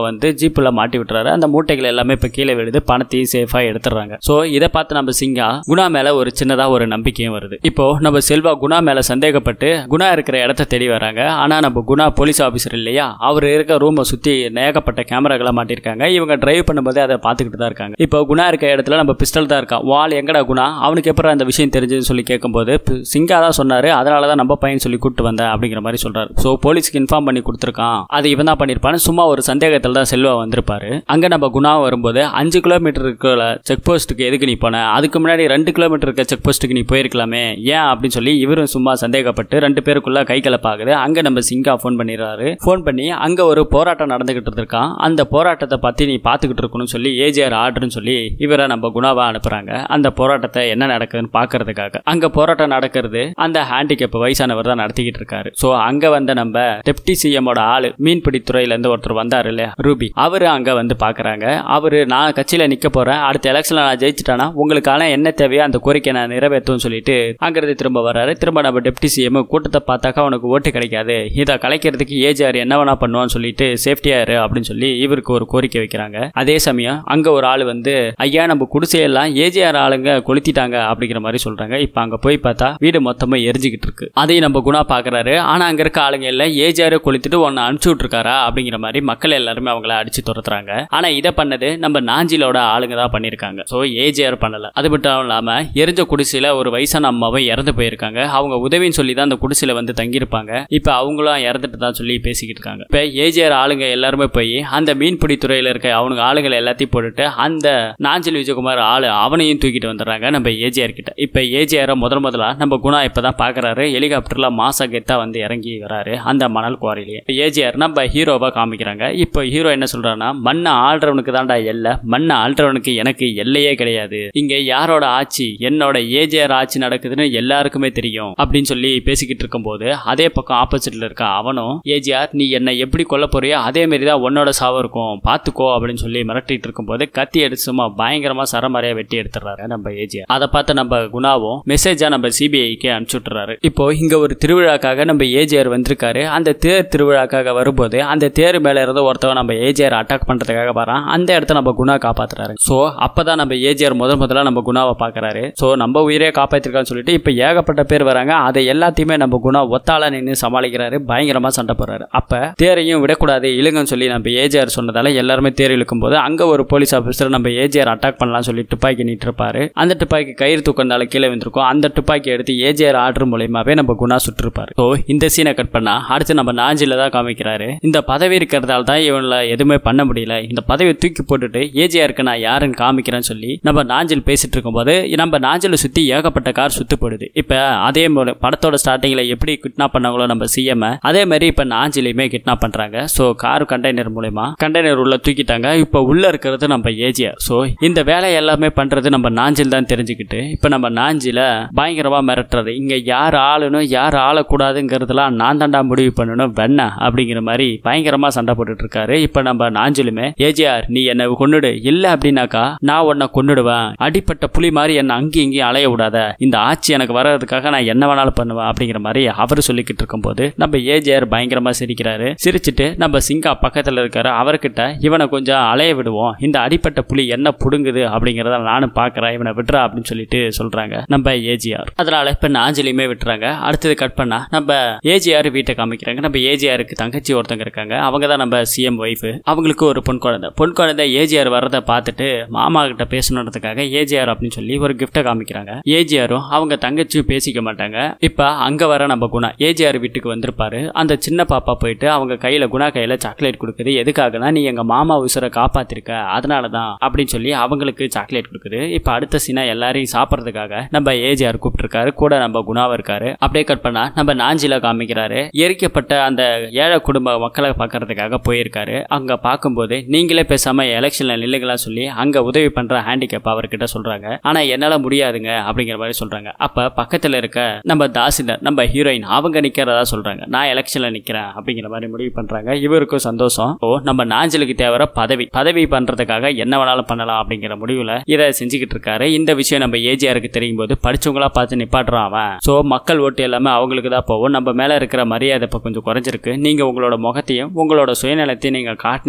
ஜீப்ல மாட்டி விட்டுறாரு. அந்த மூட்டைகள் எல்லாமே இப்ப கீழே விழுது, பணத்தையும் சேஃபா எடுத்துறாங்க. சோ இதை பார்த்து நம்ம சிங்கா குணா மேல ஒரு சின்னதா ஒரு நம்பிக்கையும் வருது. இப்போ நம்ம செல்வா குணா மேல சந்தேகப்பட்டு குணா இருக்கிற இடத்த தேடி வராங்க. ஆனா நம்ம குணா போலீஸ் ஆபீசர் இல்லையா, அவர் இருக்க ரூமை சுத்தி ஏகப்பட்ட கேமராக்களை மாட்டிருக்காங்க. இவங்க டிரைவ் பண்ணும்போது அதை பார்த்துக்கிட்டு தான் இருக்காங்க. இப்போ குணா இருக்க இடத்துல நம்ம பிஸ்டல் தான் இருக்கான். வால் எங்கடா குணா, அவனுக்கு எப்பறம் அந்த விஷயம் தெரிஞ்சதுன்னு சொல்லி கேட்கும்போது சிங்கா தான் சொன்னாரு, அதனாலதான் நம்ம பையன் சொல்லி கூப்பிட்டு வந்தேன் அப்படிங்கிற மாதிரி சொல்றாரு. சோ போலீஸ்க்கு இன்ஃபார்ம் பண்ணி கொடுத்துருக்கான், அது இவன் தான் பண்ணிருப்பான்னு சும்மா ஒரு சந்தேகத்தில் தான் செல்வா வந்திருப்பாரு. அங்க நம்ம குணா வரும்போது 5 கிலோமீட்டர் இருக்கிற செக் போஸ்ட்டுக்கு எதுக்கு நீ போன, அதுக்கு முன்னாடி 2 கிலோமீட்டர் இருக்க செக் போஸ்ட்டுக்கு நீ போயிருக்கலாமே ஏன் அப்படின்னு சொல்லி இவரும் சும்மா சந்தேகப்பட்டு 2 பேருக்குள்ள கை கலப்பாகுது. அங்க நம்ம சிங்கா போன் பண்ணிடுறாரு. போன் பண்ணி அங்க ஒரு போராட்டம் நடந்துகிட்டு இருக்கான், அந்த போராட்டத்தை பத்தி நீ பாத்துக்கிட்டு இருக்கணும்னு சொல்லி ஏஜிஆர் ஆர்டர்னு சொல்லி இவரை நம்ம குணாவா அனுப்புறாங்க. அந்த போராட்டத்தை என்ன நடக்குதுன்னு பாக்குறதுக்காக. அங்க போராட்டம் நடக்கிறது அந்த ஹேண்டிகேப் வயசானவர் தான் நடத்திக்கிட்டு இருக்காரு. சோ அங்க வந்த நம்ம டெப்டி சிஎமோட ஆளு மீன்பிடி துறையில இருந்து ஒருத்தர் வந்தாரு இல்லையா ரூபி, அவரு அங்க வந்து பாக்குறாங்க. அவரு நான் கட்சியில நிக்க போறேன், அடுத்த எலெக்ஷன்ல நான் ஜெயிச்சிட்டானா உங்களுக்கான என்ன தேவையோ அந்த கோரிக்கை நான் நிறைவேற்றும் சொல்லிட்டு அங்கிருந்து திரும்ப வர்றாரு. திரும்ப நம்ம டெப்டி சிஎம் கூட்டத்தை பார்த்தாக்கா உனக்கு ஓட்டு கிடைக்காது, இதை கலைக்கிறதுக்கு ஏஜிஆர் என்ன வேணா பண்ணுவான்னு சொல்லிட்டு சேஃப்டியா இரு அப்படின்னு சொல்லி இவருக்கு ஒரு கோரிக்கை வைக்கிறாங்க. அதே சமயம் அங்க ஒரு ஆள் வந்து ஐயா நம்ம குடிசையெல்லாம் ஏஜிஆர் ஆளுங்க கொளுத்திட்டாங்க அப்படிங்கிற மாதிரி சொல்றாங்க. இப்ப அங்க போய் பார்த்தா வீடு மொத்தமா எரிஞ்சுக்கிட்டு இருக்கு. அதையும் நம்ம குணா பாக்குறாரு. ஆனா அங்க இருக்க ஆளுங்க எல்லாம் ஏஜிஆர் கொளுத்திட்டு ஒன்னு அனுப்பிச்சு விட்டுருக்காரா அப்படிங்கிற மாதிரி மக்கள் எல்லாருமே அவங்கள அடிச்சு துரத்துறாங்க. ஆனா இதை பண்ணது நம்ம நாஞ்சிலோட ஆளுங்க தான் பண்ணிருக்காங்க. சோ ஏஜிஆர் பண்ணல. அது மட்டும் இல்லாம எரிஞ்ச குடிசையில ஒரு வயசான அம்மாவும் இறந்து போயிருக்காங்க. அவங்க உதவின்னு சொல்லி தான் அந்த குடிசையில வந்து தங்கியிருப்பாங்க. இப்ப அவங்களும் இறந்துட்டு தான் சொல்லி பேசிக்கிட்டு இருக்காங்க. இப்ப ஏஜிஆர் ஆளுங்க எல்லாருமே போய் அந்த மீன்பிடி துறையில இருக்க அவங்க ஆளுங்களை எல்லாத்தையும் போட்டுட்டு அந்த நாஞ்சில் விஜயகுமார் ஆளு அவனையும் தூக்கிட்டு வந்துடுறாங்க நம்ம ஏஜிஆர் கிட்ட. இப்ப ஏஜிஆர் முதலா நம்ம குணா இப்பதான் பாக்குறாரு. ஹெலிகாப்டர்ல மாசா கெத்தா வந்து இறங்கி வராரு அந்த மணல் குவாரிலேயே. ஏஜிஆர் நம்ம ஹீரோவா காமிக்கிறாங்க. இப்போ ஹீரோ என்ன சொல்றாருன்னா, மண்ணை ஆள்றவனுக்கு தான்டா எல்லை, மண்ணை ஆள்றவனுக்கு எனக்கு எல்லையே கிடையாது, இங்க யாரோட ஆட்சி என்னோட ஏஜிஆர் ஆட்சி நடக்குதுன்னு எல்லாருக்குமே தெரியும் அப்படின்னு சொல்லி பேசிக்கிட்டு இருக்கும் போது அதே பக்கம் ஆப்போசிட்ல இருக்க அவனும் ஏஜிஆர் நீ என்ன எப்படி கொல்ல போறியோ அதே மாதிரிதான் உன்னோட சாவு இருக்கும் பாத்துக்கோ அப்படின்னு சொல்லி மிரட்டிட்டு இருக்கும் போது கத்தி எடுத்து சும்மா பயங்கரமா சரமாரியா வெட்டி எடுத்துறாரு நம்ம ஏஜிஆர். அதை பார்த்து நம்ம குணாவும் மெசேஜா நம்ம சிபிஐக்கு அனுப்பிச்சு விட்டுறாரு. இப்போ இங்க ஒரு திருவிழாக்காக நம்ம ஏஜிஆர் வந்திருக்காரு. அந்த தேர் திருவிழாக்காக வரும்போது அந்த தேர் மேல இருந்த ஒருத்தவன் நம்ம ஏஜிஆர் அட்டாக் பண்றதுக்காக வரான். அந்த இடத்த நம்ம குணா காப்பாத்துறாரு. சோ அப்பதான் நம்ம ஏஜிஆர் முதல்ல நம்ம குணாவை பாக்குறாரு. சோ நம்ம உயிரே காப்பாத்திருக்கான்னு சொல்லிட்டு இப்ப ஏகப்பட்ட பேர் வராங்க. அதை எல்லாத்தையுமே நம்ம குணா ஒத்தால நின்று சமாளிக்கிறாரு. பயங்கரமா சண்டை போடுறாரு. அப்ப தேரையும் விடக்கூடாது இழுங்கன்னு சொல்லி நம்ம ஏஜிஆர் சொன்னதால எல்லாருமே தேர் இழுக்கும் போது அங்க ஒரு போலீஸ் ஆபீசர் நம்ம ஏஜிஆர் அட்டாக் பண்ணலாம் சொல்லி துப்பாக்கி நீட்டு இருப்பாரு. அந்த துப்பாக்கி கயிறு தூக்கந்தால கீழே வந்திருக்கும். அந்த துப்பாக்கி எடுத்து ஏஜிஆர் ஆர்டர் மூலமாவே நம்ம குணா சுட்டிருப்பாரு. ஸோ இந்த சீனை கட் பண்ணா அடுத்து நம்ம நாஞ்சில தான் காமிக்கிறாரு. இந்த பதவி இருக்கிறதால தான் இவனால எதுவுமே பண்ண முடியல, இந்த பதவியை தூக்கி போட்டுட்டு ஏஜிஆருக்கு நான் யாருன்னு காமிக்கிறேன்னு சொல்லி நம்ம நாஞ்சில் பேசிட்டு இருக்கும்போது நம்ம நாஞ்சில சுத்தி ஏகப்பட்ட கார் சுத்து போடுது. இப்ப அதே படத்தோட ஸ்டார்டிங்ல எப்படி கிட்னாப் பண்ணாங்களோ நம்ம சிஎம், அதே மாதிரி இப்ப நாஞ்சிலையுமே கிட்னாப் பண்றாங்க. ஸோ கார் கண்டெய்னர் மூலமா கண்டெய்னர் உள்ள தூக்கிட்டாங்க. இப்ப உள்ள இருக்கிறது நம்ம ஏஜிஆர். ஸோ இந்த வேலை எல்லாமே பண்றது நம்ம நாஞ்சில் தான் தெரிஞ்சுக்கிட்டு இப்ப நம்ம நாஞ்சில பயங்கரமா மிரட்டுறது. இங்க யார் ஆளணும் யார் ஆளக்கூடாதுங்கிறதுலாம் நான் தாண்டா முடிவு பண்ணணும் வெண்ண அப்படிங்கிற மாதிரி பயங்கரமா சண்டை போட்டுட்டு இருக்காரு. இப்ப நம்ம நாஞ்சிலுமே ஏஜிஆர் நீ என்ன கொன்னுடு, இல்ல அப்படின்னாக்கா நான் உன்னை கொன்னுடுவேன், அடிப்பட்ட புலி மாதிரி என்ன அங்கேயும் இங்கேயும் அலைய விடாத, இந்த ஆட்சி எனக்கு வர்றதுக்காக நான் என்ன வேணாலும் பண்ணுவேன் அப்படிங்கிற மாதிரி அவரு சொல்லிக்கிட்டு இருக்கும் போது நம்ம ஏஜிஆர் பயங்கரமா சிரிக்கிறாரு. சிரிச்சுட்டு நம்ம சிங்கா பக்கத்துல இருக்காரு, அவர்கிட்ட இவனை கொஞ்சம் அலைய விடுவோம், இந்த அடிப்பட்ட புலி என்ன புடுங்குது அப்படிங்கறத நானும் பாக்குறேன், இவனை விட்டுறா அப்படின்னு சொல்லிட்டு சொல்றாங்க நம்ம ஏஜிஆர். அதனால இப்ப நாஞ்சிலையுமே விட்டுறாங்க. அடுத்தது கட் பண்ணா நம்ம ஏஜிஆர் வீட்டை காமிக்கிறாங்க. நம்ம ஏஜிஆருக்கு தங்கச்சி ஒருத்தங்க இருக்காங்க. அவங்க தான் நம்ம சிஎம் ஒய்ஃப். அவங்களுக்கு ஒரு பொன் குழந்தை ஏஜிஆர் வர்றதை பார்த்துட்டு மாமா கிட்ட பேசணுன்றதுக்காக ஏஜிஆர் அப்படின்னு சொல்லி ஒரு கிஃப்டை காமிக்கிறாங்க. ஏஜிஆரும் அவங்க தங்கச்சியும் பேசிக்க மாட்டாங்க. இப்ப அங்க வர நம்ம குணா ஏஜிஆர் வீட்டுக்கு வந்திருப்பாரு. அந்த சின்ன பாப்பா போயிட்டு அவங்க கையில குணா கையில சாக்லேட் கொடுக்குது. எதுக்காகனா நீ எங்க மாமா உசுரை காப்பாத்திருக்க அதனாலதான் அப்படின்னு சொல்லி அவங்களுக்கு சாக்லேட் கொடுக்குது. இப்ப அடுத்த சீனா எல்லாரையும் சாப்பிட்றதுக்காக நம்ம ஏஜிஆர் கூப்பிட்டுருக்காரு. கூட நம்ம குணாவா இருக்காரு. அப்படியே கட் பண்ணா நம்ம நாஞ்சில காமிக்கிறாரு. எரிக்கப்பட்ட அந்த ஏழை குடும்ப மக்களை பார்க்கறதுக்காக போயிருக்காரு. அங்க பார்க்கும்போது நீங்களே பேசாம எலெக்ஷன்ல நில்லுங்களா சொல்லி அங்க உதவி பண்ற ஹேண்டிகேப் அவர்கிட்ட சொல்றாங்க. ஆனா என்னால முடியாதுங்க அப்படிங்கிற மாதிரி சொல்றாங்க. அப்ப பக்கத்துல இருக்க நம்ம தாசில்தார் நம்ம ஹீரோயின் அவங்க நிக்கிறதா சொல்றாங்க. நான் எலெக்ஷன்ல நிக்கிறேன் அப்படிங்கிற மாதிரி முடிவு பண்றாங்க. இவருக்கும் சந்தோஷம். நம்ம நாஞ்சிலுக்கு தேவை பதவி பண்றதுக்காக என்ன வேணாலும் பண்ணலாம் அப்படிங்கிற முடிவுல இதை செஞ்சுக்கிட்டு இருக்காரு. இந்த விஷயம் நம்ம ஏஜிஆருக்கு தெரியும் போது படிச்சவங்களா பார்த்து நிப்பாட்டுறான் அவன். சோ மக்கள் ஓட்டு எல்லாமே அவங்களுக்கு தான் போகும். நம்ம மேல இருக்கிற மரியாதை இப்ப கொஞ்சம் குறைஞ்சிருக்கு. நீங்க உங்களோட முகத்தையும் உங்களோட சுயநலத்தையும் நீங்க காட்டினீங்க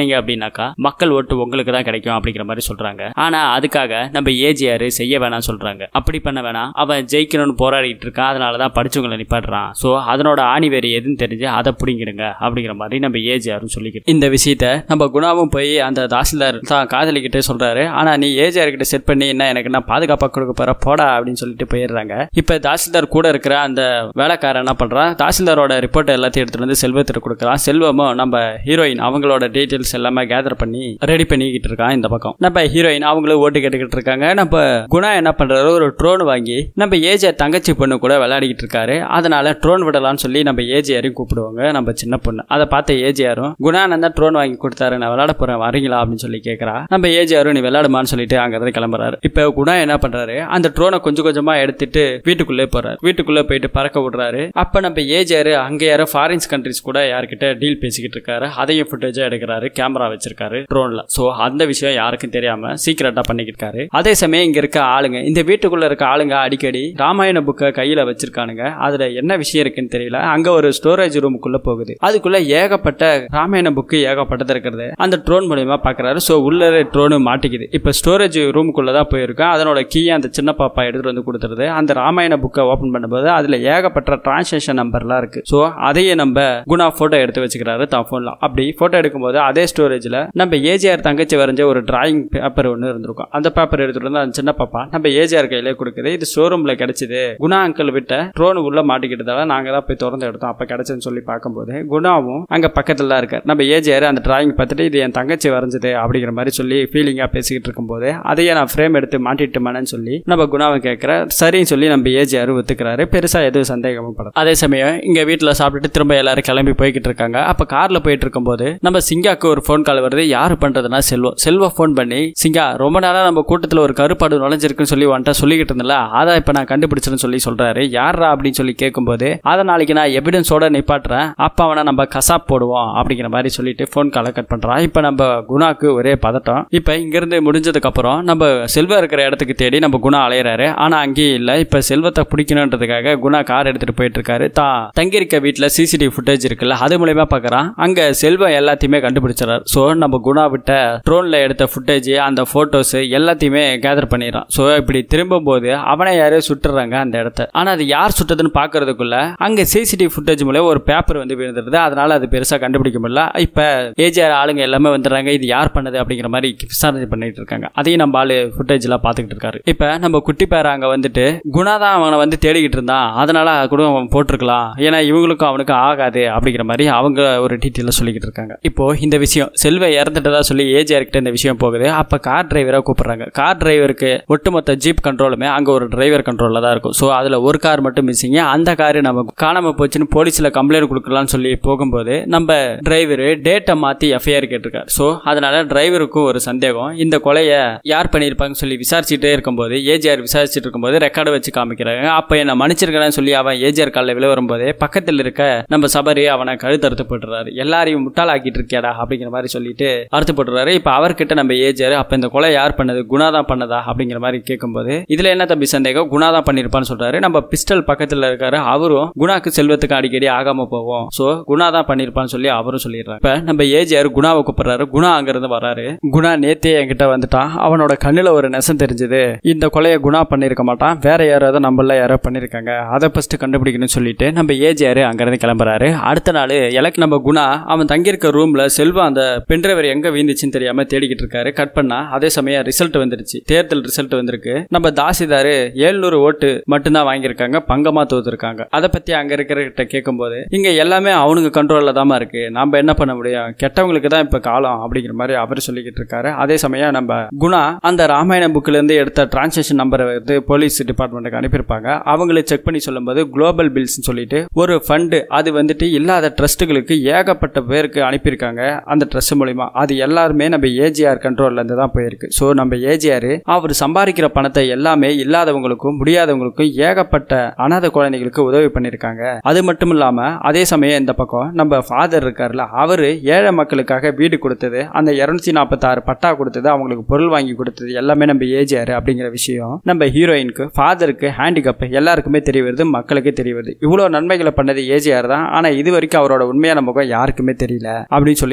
பண்ணீங்க அப்படின்னாக்கா மக்கள் ஓட்டு உங்களுக்கு தான் கிடைக்கும் அப்படிங்கிற மாதிரி சொல்றாங்க. ஆனா அதுக்காக நம்ம ஏஜிஆர் செய்ய வேணாம் சொல்றாங்க. அப்படி பண்ண வேணாம், அவன் ஜெயிக்கணும்னு போராடிட்டு இருக்கான், அதனாலதான் படிச்சவங்களை நிப்பாடுறான். சோ அதனோட ஆணிவேறு எதுன்னு தெரிஞ்சு அதை பிடிங்கிடுங்க அப்படிங்கிற மாதிரி நம்ம ஏஜிஆரும் சொல்லிக்கிட்டு இந்த விஷயத்த நம்ம குணாவும் போய் அந்த தாசில்தார் தான் காதலிக்கிட்டே சொல்றாரு. ஆனா நீ ஏஜிஆர் கிட்ட செட் பண்ணி என்ன எனக்கு நான் பாதுகாப்பா கொடுக்க போற போடா அப்படின்னு சொல்லிட்டு போயிடுறாங்க. இப்ப தாசில்தார் கூட இருக்கிற அந்த வேலைக்காரன் என்ன பண்றான், தாசில்தாரோட ரிப்போர்ட் எல்லாத்தையும் எடுத்துட்டு வந்து செல்வத்திற்கு கொடுக்குறான். செல்வமும் நம்ம ஹீரோயின் அவங்களோட டீடைல்ஸ் எல்லாமே கேதர் பண்ணி ரெடி பண்ணிக்கிட்டு இருக்கான். இந்த பக்கம் நம்ம ஹீரோயின் அவங்களும் ஓட்டு கேட்டுக்கிட்டு இருக்காங்க. நம்ம குணா என்ன பண்றாரு, ஒரு ட்ரோன் வாங்கி நம்ம ஏஜிஆர் தங்கச்சி பொண்ணு கூட விளையாடிக்கிட்டு இருக்காரு. அதனால ட்ரோன் விடலாம்னு சொல்லி நம்ம ஏஜிஆரையும் கூப்பிடுவாங்க நம்ம சின்ன பொண்ணு. அதை பார்த்த ஏஜிஆரும் குணா நான் தான் ட்ரோன் வாங்கி கொடுத்தாரு, நான் விளையாட போறேன் வரீங்களா அப்படின்னு சொல்லி கேட்கறா. நம்ம ஏஜிஆரும் நீ விளையாடுமான்னு சொல்லிட்டு அங்க இருந்து கிளம்புறாரு. இப்ப குணா என்ன பண்றாரு, அந்த ட்ரோனை கொஞ்சம் கொஞ்சமா எடுத்துட்டு வீட்டுக்குள்ளே போறாரு. வீட்டுக்குள்ள போயிட்டு பறக்க விடுறாரு. அப்ப நம்ம ஏஜிஆர் அங்க யாரோ ஃபாரின்ஸ் கண்ட்ரிஸ் கூட யார்கிட்ட டீல் பேசிக்கிட்டு இருக்காரு. அதையும் ஃபுட்டேஜா எடுக்கிறாரு, கேமரா வச்சிருக்காரு ட்ரோன்ல. சோ அந்த விஷயம் யாருக்கும் தெரியாம சீக்கிரட்டா பண்ணிக்கிட்டு இருக்காரு. அதே சமயம் இங்க இருக்க ஆளுங்க, இந்த வீட்டுக்குள்ள இருக்க ஆளுங்க அடிக்கடி ராமாயண புக்கை கையில வச்சிருக்கானுங்க. அதுல என்ன விஷயம் இருக்குன்னு தெரியல. அங்க ஒரு ஸ்டோரேஜ் ரூமுக்குள்ள போகுது. அதுக்குள்ள ஏகப்பட்ட ராமாயண புக்கு ஏகப்பட்டது இருக்கிறது அந்த ட்ரோன் மூலமா பாக்குறாரு. சோ உள்ள ட்ரோனு மாட்டிக்குது. இப்ப ஸ்டோரேஜ் ரூமுக்குள்ளதான் போயிருக்கேன். அதனோட கீயை அந்த சின்ன பாப்பா எடுத்துட்டு வந்து கொடுத்துருது. அந்த ராமாயண புக்கை ஓபன் பண்ணும்போது அதுல ஏகப்பட்ட டிரான்சாக்ஷன் நம்பர்லாம் இருக்கு. சோ அதையே நம்ம குணா போட்டோ எடுத்து வச்சுக்கிறாரு தான் போன்ல. அப்படி போட்டோ எடுக்கும்போது அதே ஸ்டோரேஜ்ல நம்ம ஏஜிஆர் தங்கச்சி வரைஞ்ச ஒரு டிராயிங் பேப்பர் ஒன்று இருந்திருக்கும். அந்த பேப்பர் எடுத்துட்டு வந்து அந்த சின்ன பாப்பா நம்ம ஏஜிஆர் கையிலே கொடுக்குது. இது ஷோரூம்ல கிடைச்சது, குணா அங்கிள் விட்ட ட்ரோனு உள்ள மாட்டிக்கிட்டதால நாங்க தான் போய் திறந்து எடுத்தோம், அப்ப கிடைச்சதுன்னு சொல்லி பார்க்கும்போது குணாவும் அங்க பக்கத்துல தான் இருக்காரு. நம்ம ஏஜிஆர் அந்த டிராயிங் பார்த்துட்டு இது என் தங்கச்சி வரைஞ்சது அப்படிங்கிற மாதிரி சொல்லி ஃபீலிங்கா பேசிக்கிட்டு இருக்கும்போது அதையே நான் ஃப்ரேம் எடுத்து மாட்டிட்டுமானு சொல்லி நம்ம குணாவை கேட்கிற. சரின்னு சொல்லி நம்ம ஏஜிஆர் ஒத்துக்கிறாரு. பெருசா எதுவும் சந்தேகமும் படும். அதே சமயம் இங்க வீட்டுல சாப்பிட்டுட்டு திரும்ப எல்லாரும் கிளம்பி போய்கிட்டு இருக்காங்க. அப்ப கார்ல போயிட்டு இருக்கும்போது நம்ம சிங்காக்கு ஒரு போன் கால் வருது. யாரு பண்றதுன்னா செல்வம் போன் பண்ணி, சிங்கா ரொம்ப நாளா நம்ம கூட்டத்துல ஒரு கருப்பாடு நுழைஞ்சிருக்குன்னு சொல்லி வந்துட்டா சொல்லிக்கிட்டு இருந்தல, அதை இப்ப நான் கண்டுபிடிச்சேன்னு சொல்லி சொல்றாரு. யாரா அப்படின்னு சொல்லி கேட்கும்போது அதை நாளைக்கு நான் எவிடன்ஸோட நிப்பாட்டுறேன், அப்ப அவனை நம்ம கசாப் போடுவோம் அப்படிங்கிற மாதிரி சொல்லிட்டு போன் காலை கட் பண்றான். இப்ப நம்ம குணாக்கு ஒரே பதட்டம். இப்ப இங்க இருந்து முடிஞ்சதுக்கு அப்புறம் நம்ம செல்வம் இருக்கிற இடத்துக்கு தேடி நம்ம குணா அலையறாரு. ஆனா அங்கேயும் இல்ல. இப்ப செல்வத்தை பிடிக்கணும்ன்றதுக்காக குணா கார் எடுத்துட்டு போயிட்டு இருக்காரு. தான் தங்கியிருக்க வீட்டுல சிசிடிவி ஃபுட்டேஜ் இருக்குல்ல, அது மூலமா பாக்குறான். அங்க செல்வம் எல்லாத்தையுமே கண்டுபிடிச்சாரு. சோ நம்ம குணா விட்ட ட்ரோன்ல எடுத்த ஃபுட்டேஜ், அந்த போட்டோஸ் எல்லாத்தையுமே கேதர் பண்ணிடுறான். சோ இப்படி திரும்பும் போது அவனை யாரோ சுட்டுறாங்க அந்த இடத்த. ஆனா அது யார் சுட்டதுன்னு பாக்குறதுக்குள்ள அங்க சிசிடிவி ஃபுட்டேஜ் மூலம் ஒரு பேப்பர் வந்து விழுந்துருது. அதனால அது பெருசா கண்டுபிடிக்க முடியல. இப்ப ஏஜிஆர் ஆளுங்க எல்லாமே வந்துடுறாங்க. இது யார் பண்ணது அப்படிங்கிற மாதிரி விசாரணை பண்ணிட்டு இருக்காங்க. அதையும் நம்ம ஆளு ஃபுட்டேஜ் எல்லாம் பாத்துக்கிட்டு இருக்காரு. இப்ப நம்ம குட்டி பேர அங்க வந்துட்டு குணா தான் அவனை வந்து தேடிக்கிட்டு இருந்தான், அதனால கூட அவன் போட்டிருக்கலாம், ஏன்னா இவங்களுக்கும் அவனுக்கு ஆகாது அப்படிங்கிற மாதிரி அவங்க ஒரு டீட்டெயில சொல்லிக்கிட்டு இருக்காங்க. இப்போ இந்த விஷயம் செல்வ இறந்துட்டதா சொல்லி ஏஜிஆர் கிட்ட இந்த விஷயம் போகுது. அப்ப கார் டிரைவரா கூப்பிடுறாங்க. கார் டிரைவருக்கு ஒட்டுமொத்த ஜீப் கண்ட்ரோலுமே அங்க ஒரு டிரைவர் கண்ட்ரோல்ல தான் இருக்கும். சோ அதுல ஒரு கார் மட்டும் மிஸ்ஸிங். அந்த கார் நம்ம காணாம போச்சுன்னு போலீஸ்ல கம்ப்ளைண்ட் கொடுக்கலாம்னு சொல்லி போகும்போது நம்ம டிரைவர் டேட்டை மாத்தி எஃப்ஐஆர் கேட்டிருக்காரு. சோ அதனால டிரைவருக்கும் ஒரு சந்தேகம், இந்த கொலைய யார் பண்ணிருப்பாங்கன்னு சொல்லி விசாரிச்சுட்டே இருக்கும்போது ஏஜிஆர் விசாரிச்சுட்டு இருக்கும்போது ரெக்கார்டு வச்சு காமிக்கிறாங்க. அப்ப என்ன மன்னிச்சிருக்கேன்னு சொல்லி அவன் ஏஜிஆர் காலில் விழ வரும்போது பக்கத்தில் இருக்க நம்ம சபரி அவனை கழுத்து அறுத்து போட்டுறாரு. எல்லாரையும் முட்டாளாக்கிட்டு இருக்கியாடா அப்படிங்கிற மாதிரி சொல்லிட்டு அறுத்து போட்டுறாரு. இப்ப அவர்கிட்ட நம்ம ஏஜிஆர் அப்ப இந்த கொலை யார் பண்ணது, குணா தான் பண்ணதா அப்படிங்கிற மாதிரி கேட்கும்போது இதுல என்ன தம்பி சந்தேகம், குணா தான் பண்ணிருப்பான்னு சொல்றாரு. நம்ம பிஸ்டல் பக்கத்துல இருக்காரு. அவரும் குணாக்கு செல்வத்துக்கு அடிக்கடி ஆகாம போவோம், சோ குணா தான் பண்ணிருப்பான்னு சொல்லி அவரும் சொல்லிடுறாரு. இப்ப நம்ம ஏஜிஆர் குணாவை கூப்பிடுறாரு. குணா அங்க இருந்து வராரு. குணா நேத்தே என்கிட்ட வந்துட்டான், அவனோட கண்ணுல ஒரு நெசம் தெரிஞ்சது, இந்த கொலையை குணா பண்ணிருக்க மாட்டான், வேற யாராவது நம்மள யாரோ பண்ணிருக்காங்க, அதை ஃபர்ஸ்ட் கண்டுபிடிக்கணும்னு சொல்லிட்டு நம்ம ஏஜிஆர் அங்க இருந்து கிளம்புறாரு. அடுத்த நாள் எனக்கு நம்ம குணா அவன் தங்கியிருக்க ரூம்ல செல்வம் அந்த பென்டிரைவர் எங்க வீந்துச்சுன்னு தெரியாம தேடிக்கிட்டு இருக்காரு. கட் பண்ணா அதே சமயம் ரிசல்ட் வந்துருச்சு, தேர்தல் ரிசல்ட் வந்திருக்கு. நம்ம தாசிதாரு 700 ஓட்டு மட்டும்தான் வாங்கியிருக்காங்க, பங்கமா தோத்துருக்காங்க. அதை பத்தி அங்க இருக்கிற கேட்கும்போது இங்க எல்லாமே அவனுங்க கண்ட்ரோல்ல தான் இருக்கு, நாம என்ன பண்ண முடியும், கெட்டவங்களுக்கு தான் இப்ப காலம் அப்படிங்கிற மாதிரி அவர் சொல்லிக்கிட்டு இருக்காரு. அதே சமயம் நம்ம குணா அந்த ராமாயண புக்ல இருந்து எடுத்த டிரான்சாக்ஷன் நம்பரை வந்து போலீஸ் டிபார்ட்மெண்ட்டுக்கு அனுப்பியிருப்பாங்க. அவங்களை செக் பண்ணி சொல்லும்போது குளோபல் பில்ஸ் சொல்லிட்டு ஒரு ஃபண்ட் அது வந்துட்டு இல்லாத ட்ரஸ்ட்டுகளுக்கு ஏகப்பட்ட பேருக்கு அனுப்பியிருக்காங்க. அந்த ட்ரஸ்ட் மூலமா அது எல்லாருமே நம்ம ஏஜிஆர் கண்ட்ரோல்ல இருந்து தான் போயிருக்கு. ஸோ நம்ம ஏஜிஆர் அவர் சம்பாதிக்கிற பணத்தை எல்லாமே இல்லாதவங்களுக்கும் முடியாதவங்களுக்கும் ஏகப்பட்ட அனாதை குழந்தைகளுக்கு உதவி பண்ணியிருக்காங்க. அது மட்டும் இல்லாம அதே சமயம் இந்த பக்கம் நம்ம ஃபாதர் இருக்காருல்ல, அவரு ஏழை மக்களுக்காக வீடு கொடுத்தது, அந்த 246 பட்டா கொடுத்தது, அவங்களுக்கு பொருள் வாங்கி கொடுத்தது எல்லாமே நம்ம ஏஜிஆர் அப்படிங்கிற விஷயம் நம்ம ஹீரோயினுக்கு, ஃபாதருக்கு, ஹேண்டிகப் எல்லாருக்குமே தெரிய வருது, மக்களுக்கு தெரிய வருது. இவ்வளவு நன்மைகளை பண்ணது ஏஜிஆர் தான். ஆனா இது வரைக்கும் அவரோட உண்மையான முகம் யாருக்குமே தெரியல அப்படின்னு சொல்லி நம்ம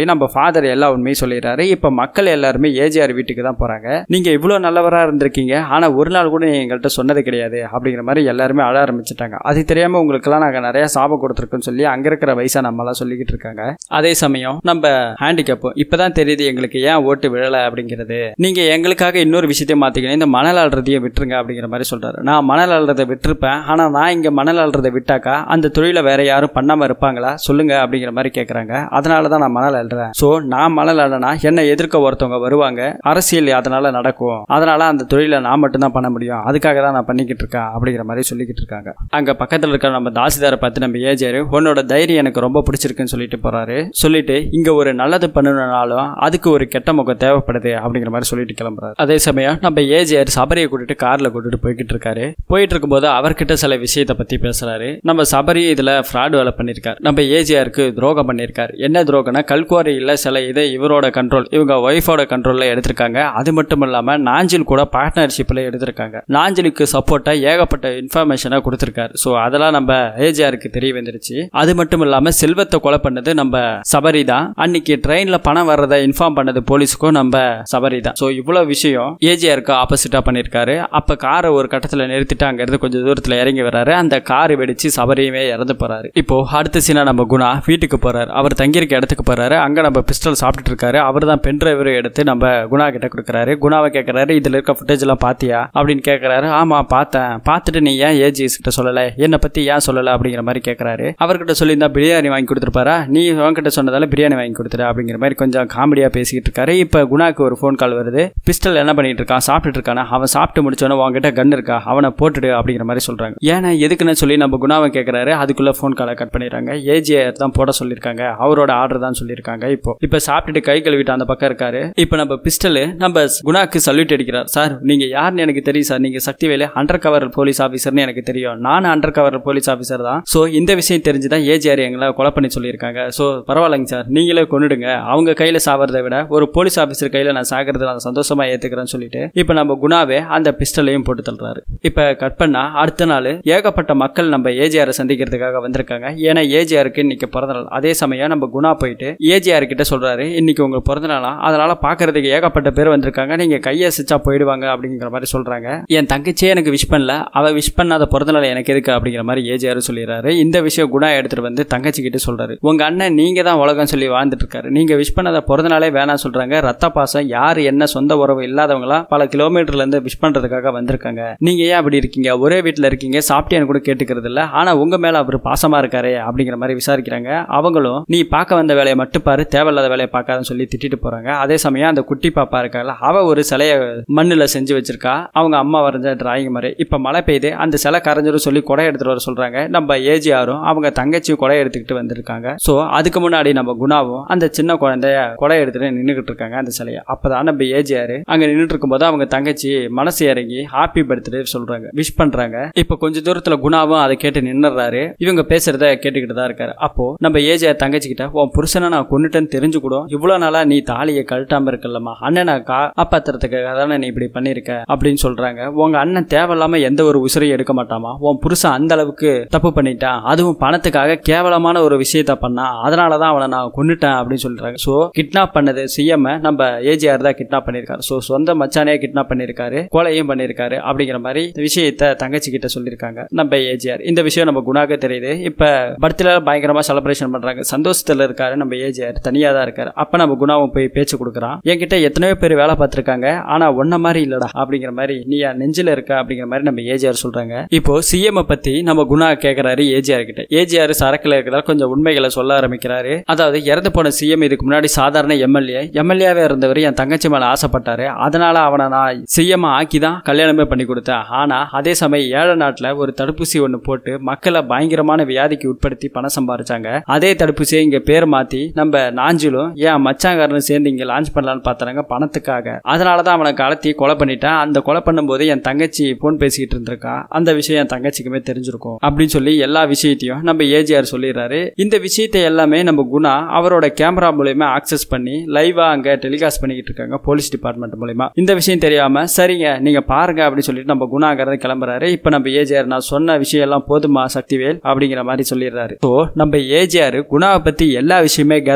ஃபாதர் எல்லா உண்மையும் சொல்லிடுறாரு. இப்ப மக்கள் எல்லாருமே ஏஜிஆர் வீட்டுக்கு தான் போறாங்க. நீங்க இவ்வளவு நல்லவரா இருந்திருக்கீங்க, ஆனா ஒரு நாள் கூட நீங்க எங்கள்கிட்ட சொன்னது கிடையாது அப்படிங்கிற மாதிரி எல்லாருமே அழ ஆரம்பிச்சுட்டாங்க. அது தெரியாம உங்களுக்கு எல்லாம் நாங்க நிறைய சாபம் கொடுத்துருக்கோம்னு சொல்லி அங்க இருக்கிற வயசா நம்ம எல்லாம் சொல்லிக்கிட்டு இருக்காங்க. அதே சமயம் நம்ம ஹேண்டிகேப் இப்பதான் தெரியுது எங்களுக்கு ஏன் ஓட்டு விழல அப்படிங்கிறது. நீங்க எங்களுக்காக இன்னொரு விஷயத்தையும் மாத்திக்கணும், இந்த மணல் அள்ளுறதையும் விட்டுருங்க அப்படிங்கிற மாதிரி சொல்றாரு. நான் மணல் அள்ளுறதை விட்டுருப்பேன், ஆனா நான் இங்க மணல் அள்ளுறதை விட்டாக்கா அந்த தொழிலை வேற யாரும் பண்ணாம இருப்பாங்களா சொல்லுங்க அப்படிங்கிற மாதிரி கேக்குறாங்க. அதனாலதான் நான் மணல் அள்ளுறேன். சோ நான் மணல் அள்ளனா என்னை எதிர்க்க ஒருத்தவங்க வருவாங்க, அரசியல் அதனால நடக்கும், அதனால அந்த தொழிலை நான் மட்டும் தான் பண்ண முடியும், அதுக்காக தான் நான் பண்ணிக்கிட்டு இருக்கேன் அப்படிங்கிற மாதிரி சொல்லிக்கிட்டு இருக்காங்க. அங்க பக்கத்துல இருக்க நம்ம தாசிதாரை பார்த்து நம்ம ஏஜிஆர் உன்னோட தைரியம் எனக்கு ரொம்ப பிடிச்சிருக்குன்னு சொல்லிட்டு போறாரு. சொல்லிட்டு இங்க ஒரு நல்லது பண்ணணும்னாலும் அதுக்கு ஒரு கெட்ட முகம் தேவைப்படுது அப்படிங்கிற மாதிரி சொல்லிட்டு கிளம்புறாரு. அதே சமயம் நம்ம ஏஜிஆர் சபரியை கூட்டிட்டு கார்ல கூட்டிட்டு போய்கிட்டு இருக்காரு. போயிட்டு இருக்கும்போது அவர்கிட்ட சில விஷயத்தை பத்தி பேசுறாரு. நம்ம சபரி இதுல ஃப்ராட் வேலை பண்ணிருக்காரு, நம்ம ஏஜிஆருக்கு துரோகம் பண்ணிருக்காரு. என்ன துரோகம்னா கல்குவாரியில சில இதை இவரோட கண்ட்ரோல், இவங்க ஒய்ஃபோட கண்ட்ரோல்ல எடுத்திருக்காங்க. அது மட்டும் இல்லாம நாஞ்சில் கூட பார்ட்னர்ஷிப்ல எடுத்திருக்காங்க. நாஞ்சிலுக்கு சப்போர்ட்டா ஏகப்பட்ட இன்ஃபர்மேஷனை கொடுத்திருக்காரு. சோ அதெல்லாம் நம்ம ஏஜிஆருக்கு தெரிய வந்துருச்சு. அது மட்டும் இல்லாம செல்வத்தை கொலை பண்ணது நம்ம சபரி தான். அன்னைக்கு ட்ரெயின்ல பணம் வர்றதை இன்ஃபார்ம் பண்ணது போலீஸுக்கும் நம்ம சபரி தான். சோ இவ்வளவு விஷயம் ஏஜிஆருக்கு ஆப்போசிட்டா பண்ணிருக்காரு. அப்ப காரை ஒரு கட்டத்துல நிறுத்திட்டு அங்க இருந்து கொஞ்சம் தூரத்துல இறங்கி வர்றாரு. அந்த கார் வெடிச்சு சபரியுமே இறந்து போறாரு. இப்போ அடுத்த சீனா நம்ம குணா வீட்டுக்கு போறாரு. அவர் தங்கியிருக்க இடத்துக்கு போறாரு. அங்க நம்ம பிஸ்டல் சாப்பிட்டு இருக்காரு. அவர் தான் பென் டிரைவர் எடுத்து நம்ம குணா கிட்ட கொடுக்கறாரு. குணாவை கேட்கறாரு, இதுல இருக்க ஃபுட்டேஜ் எல்லாம் பாத்தியா அப்படின்னு கேட்கறாரு. ஆமா பார்த்தேன். பார்த்துட்டு நீ ஏன் ஏஜிஎஸ் கிட்ட சொல்லல, என்ன பத்தி ஏன் சொல்லல அப்படிங்கிற மாதிரி கேட்கறாரு. அவர்கிட்ட சொல்லியிருந்தா பிரியாணி வாங்கி கொடுத்துருப்பாரா, நீ உன்கிட்ட சொன்னதால பிரியாணி வாங்கி கொடுத்துரு அப்படிங்கிற மாதிரி கொஞ்சம் காமெடியா பேசிக்கிட்டு இருக்காரு. இப்ப குணாக்கு ஒரு போன் கால் வருது. பிஸ்டல் என்ன பண்ணிட்டு இருக்கான், சாப்பிட்டு இருக்கானா, அவன் சாப்பிட்டு முடிச்சோன்னா உங்ககிட்ட கன் இருக்கா, அவனை போட்டுடு அப்படிங்கிற மாதிரி சொல்றாங்க. ஏன்னா எதுக்குன்னு சொல்லி நம்ம குணாவை கேட்கறாரு. அதுக்குள்ள போன் காலை கட் பண்ணிடுறாங்க. ஏஜிஆர் தான் போட சொல்லியிருக்காங்க, அவரோட ஆர்டர் தான் சொல்லியிருக்காங்க. இப்ப சாப்பிட்டுட்டு கை கழுவிட்டு அந்த பக்கம் இருக்காரு. இப்ப நம்ம பிஸ்டல் நம்ம குணாக்கு சல்யூட் அடிக்கிறார். சார் நீங்க யாருன்னு எனக்கு தெரியும் சார், நீங்க சக்திவேலு அண்டர் கவர் போலீஸ் ஆபீசர்னு எனக்கு தெரியும், நானும் அண்டர் கவர் போலீஸ் ஆபீசர் தான். சோ இந்த விஷயம் தெரிஞ்சுதான் ஏஜிஆர் எங்களை கொலை பண்ணி சொல்லியிருக்காங்க. சோ பரவாயில்லைங்க சார், நீங்களே கொன்னுடுங்க, அவங்க கையில சாவறதை விட ஒரு போலீஸ் ஆபீசர் கையில நான் சாகிறது நான் சந்தோஷமா ஏத்துக்கிறேன்னு சொல்லிட்டு இப்ப நம்ம குணாவே அந்த பிஸ்டலையும் போட்டு தள்ளுறாரு. இப்ப கட் பண்ணா அடுத்த நாள் ஏகப்பட்ட மக்கள் நம்ம ஏஜிஆரை சந்திக்கிறதுக்காக வந்திருக்காங்க. ஏன்னா ஏஜிஆருக்கு இன்னைக்கு பிறந்த நாள். அதே சமயம் நம்ம குணா போயிட்டு ஏஜிஆர் கிட்ட சொல்றாரு, இன்னைக்கு உங்க பிறந்த நாளா, அதனால பாக்குறதுக்கு ஏகப்பட்ட பேர் வந்திருக்காங்க, நீங்க கையை சிச்சா போயிடுவாங்க அப்படிங்கிற மாதிரி சொல்றாங்க. என் தங்கச்சியே எனக்கு விஷ் பண்ணல, அவ விஷ் பண்ணாத பிறந்த நாள் எனக்கு எதுக்கு அப்படிங்கிற மாதிரி ஏஜிஆர் சொல்லிடுறாரு. இந்த விஷயம் குணா எடுத்துட்டு வந்து தங்கச்சி கிட்ட சொல்றாரு, உங்க அண்ணன் நீங்க தான் உலகம் சொல்லி வாழ்ந்துட்டு இருக்காரு, நீங்க விஷ் பண்ணாத பிறந்த நாளே வேணாம் சொல்றாங்க. ரத்த பாசம் யாரு என்ன சொந்த உறவு இல்லாதவங்களா பல கிலோமீட்டர்ல இருந்து விஷ் பண்றதுக்காக வந்திருக்காங்க, நீங்க ஏன் அப்படி இருக்கீங்க, ஒரே வீட்டுல இருக்கீங்க, சாப்பிட்டேன்னு கூட கேட்டுக்கிறது இல்ல, ஆனா உங்க மேல அவர் பாசமா இருக்காரு அப்படிங்கிற மாதிரி விசாரிக்கிறாங்க. அவங்களும் நீ பார்க்க வந்த வேலையை மட்டும் பாரு, தேவையில்லாத வேலையை பார்க்காதுன்னு சொல்லி திட்டிட்டு போறாங்க. அதே சமயம் அந்த குட்டி பாப்பா இருக்கால, அவ ஒரு சிலைய மண்ணுல செஞ்சு வச்சிருக்கா, அவங்க அம்மா வரைஞ்ச டிராயிங் மாதிரி. இப்ப மழை பெய்யுது, அந்த சிலை கரைஞ்சிரும் சொல்லி கொடை எடுத்துட்டு வர சொல்றாங்க. நம்ம ஏஜிஆரும் அவங்க தங்கச்சியும் கொடை எடுத்துக்கிட்டு வந்திருக்காங்க. சோ அதுக்கு முன்னாடி நம்ம குணாவும் அந்த சின்ன குழந்தைய கொடை எடுத்துட்டு நின்றுகிட்டு இருக்காங்க அந்த சிலையை. அப்பதான் நம்ம ஏஜிஆர் அங்க நின்றுட்டு இருக்கும்போது அவங்க தங்கச்சி மனசு இறங்கி ஹாப்பி பர்த்டே சொல்றாங்க, விஷ் பண்றாங்க. இப்ப கொஞ்ச தூரத்துல குணாவும் அதை கேட்டு நின்னுறாரு. இவங்க பேசுறத கேட்டுக்கிட்டு தான் இருக்காரு. அப்போ நம்ம ஏஜிஆர் தங்கச்சி கிட்ட, உன் புருஷனை நான் கொன்னுட்டேன்னு தெரிஞ்சு கூட இவ்வளவு நாளா நீ தாலியை கழட்டாம இருக்கலமா, அண்ணனை காப்பாத்துறதுக்காக தானே நீ இப்படி பண்ணிருக்க அப்படின்னு சொல்றாங்க. உங்க அண்ணன் தேவையில்லாம எந்த ஒரு உசுரையும் எடுக்க மாட்டாமா, உன் புருஷன் அந்த அளவுக்கு தப்பு பண்ணிட்டான், அதுவும் பணத்துக்காக கேவலமான ஒரு விஷயத்த பண்ணா, அதனாலதான் அவனை நான் கொன்னுட்டேன் அப்படின்னு சொல்றாங்க. சோ கிட்னாப் பண்ணது சிஎம் நம்ம ஏஜிஆர் தான் கிட்னாப் பண்ணிருக்காரு. சோ சொந்த மச்சானே கிட்னாப் பண்ணிருக்காரு, கொலையும் பண்ணிருக்காரு அப்படிங்கிற மாதிரி விஷயத்த தங்கச்சி கிட்ட சொல்லிருக்காங்க நம்ம ஏஜிஆர். இந்த விஷயம் நம்ம குணாக்கு தெரியுது. இப்ப பர்த்டே பயங்கரமா செலிப்ரேஷன் பண்றாங்க, சந்தோஷத்துல இருக்காரு நம்ம ஏஜிஆர், தனியா தான் இருக்காரு. அப்ப நம்ம குணாவும் போய் பேச்சு கொடுக்குறான். என்கிட்ட எத்தனையோ பேர் வேலை பார்த்திருக்காங்க, ஆனா ஒன்ன மாதிரி இல்லடா அப்படிங்கிற மாதிரி, நீ நெஞ்சில இருக்க அப்படிங்கிற மாதிரி நம்ம ஏஜிஆர் சொல்றாங்க. இப்போ சிஎம் பத்தி நம்ம குணா கேட்கிறாரு ஏஜிஆர் கிட்ட. ஏஜிஆர் சரக்குல இருக்கிறதா கொஞ்சம் உண்மைகளை சொல்ல ஆரம்பிக்கிறாரு. அதாவது இறந்து போன சிஎம் இதுக்கு முன்னாடி சாதாரண எம்எல்ஏவே இருந்தவர் என் தங்கச்சி மேல ஆசைப்பட்டாரு, அதனால அவனை நான் சிஎம் ஆக்கி தான் கல்யாணமே பண்ணி கொடுத்தேன். ஆனா அதே சமயம் ஏழை நாட்டுல ஒரு தடுப்பூசி ஒண்ணு போட்டு மக்களை பயங்கரமான வியாதிக்கு உட்படுத்தி பணம் சம்பாரிச்சாங்க. அதே தடுப்பூசியை இங்க பேர் மாத்தி நம்ம நாஞ்சிலும் ஏன் மச்சாங்காரனும் சேர்ந்து இங்க லான்ச் பண்ணலான்னு பாத்தாங்க பணத்துக்காக. அதனாலதான் அவனை கலத்தி கொலை பண்ணிட்டான். அந்த கொலை பண்ணும்போது என் தங்கச்சி போன் பேசிக்கிட்டு இருந்திருக்கா, அந்த விஷயம் என் தங்கச்சிக்குமே தெரிஞ்சிருக்கும் அப்படின்னு சொல்லி எல்லா விஷயத்தையும் நம்ம ஏஜிஆர் சொல்லிடுறாரு. இந்த விஷயத்தை எல்லாமே நம்ம குணா அவரோட கேமரா மூலமா ஆக்சஸ் பண்ணி லைவா அங்க டெலிகாஸ்ட் பண்ணிக்கிட்டு இருக்காங்க போலீஸ் டிபார்ட்மெண்ட் மூலமா. இந்த விஷயம் தெரியாம சரிங்க நீங்க பாருங்க அப்படின்னு சொல்லிட்டு நம்ம குணா அங்க கிளம்புறாரு. இப்ப நம்ம ஏஜிஆர் நான் சொன்ன விஷயம் எல்லாம் போதுமா சக்திவேல் அப்படிங்கிற மாதிரி சொல்லிடுறாரு. நம்ம ஏஜிஆர் குணாவை பத்தி எல்லா விஷயமே கேதர் பண்ணிருக்காரு.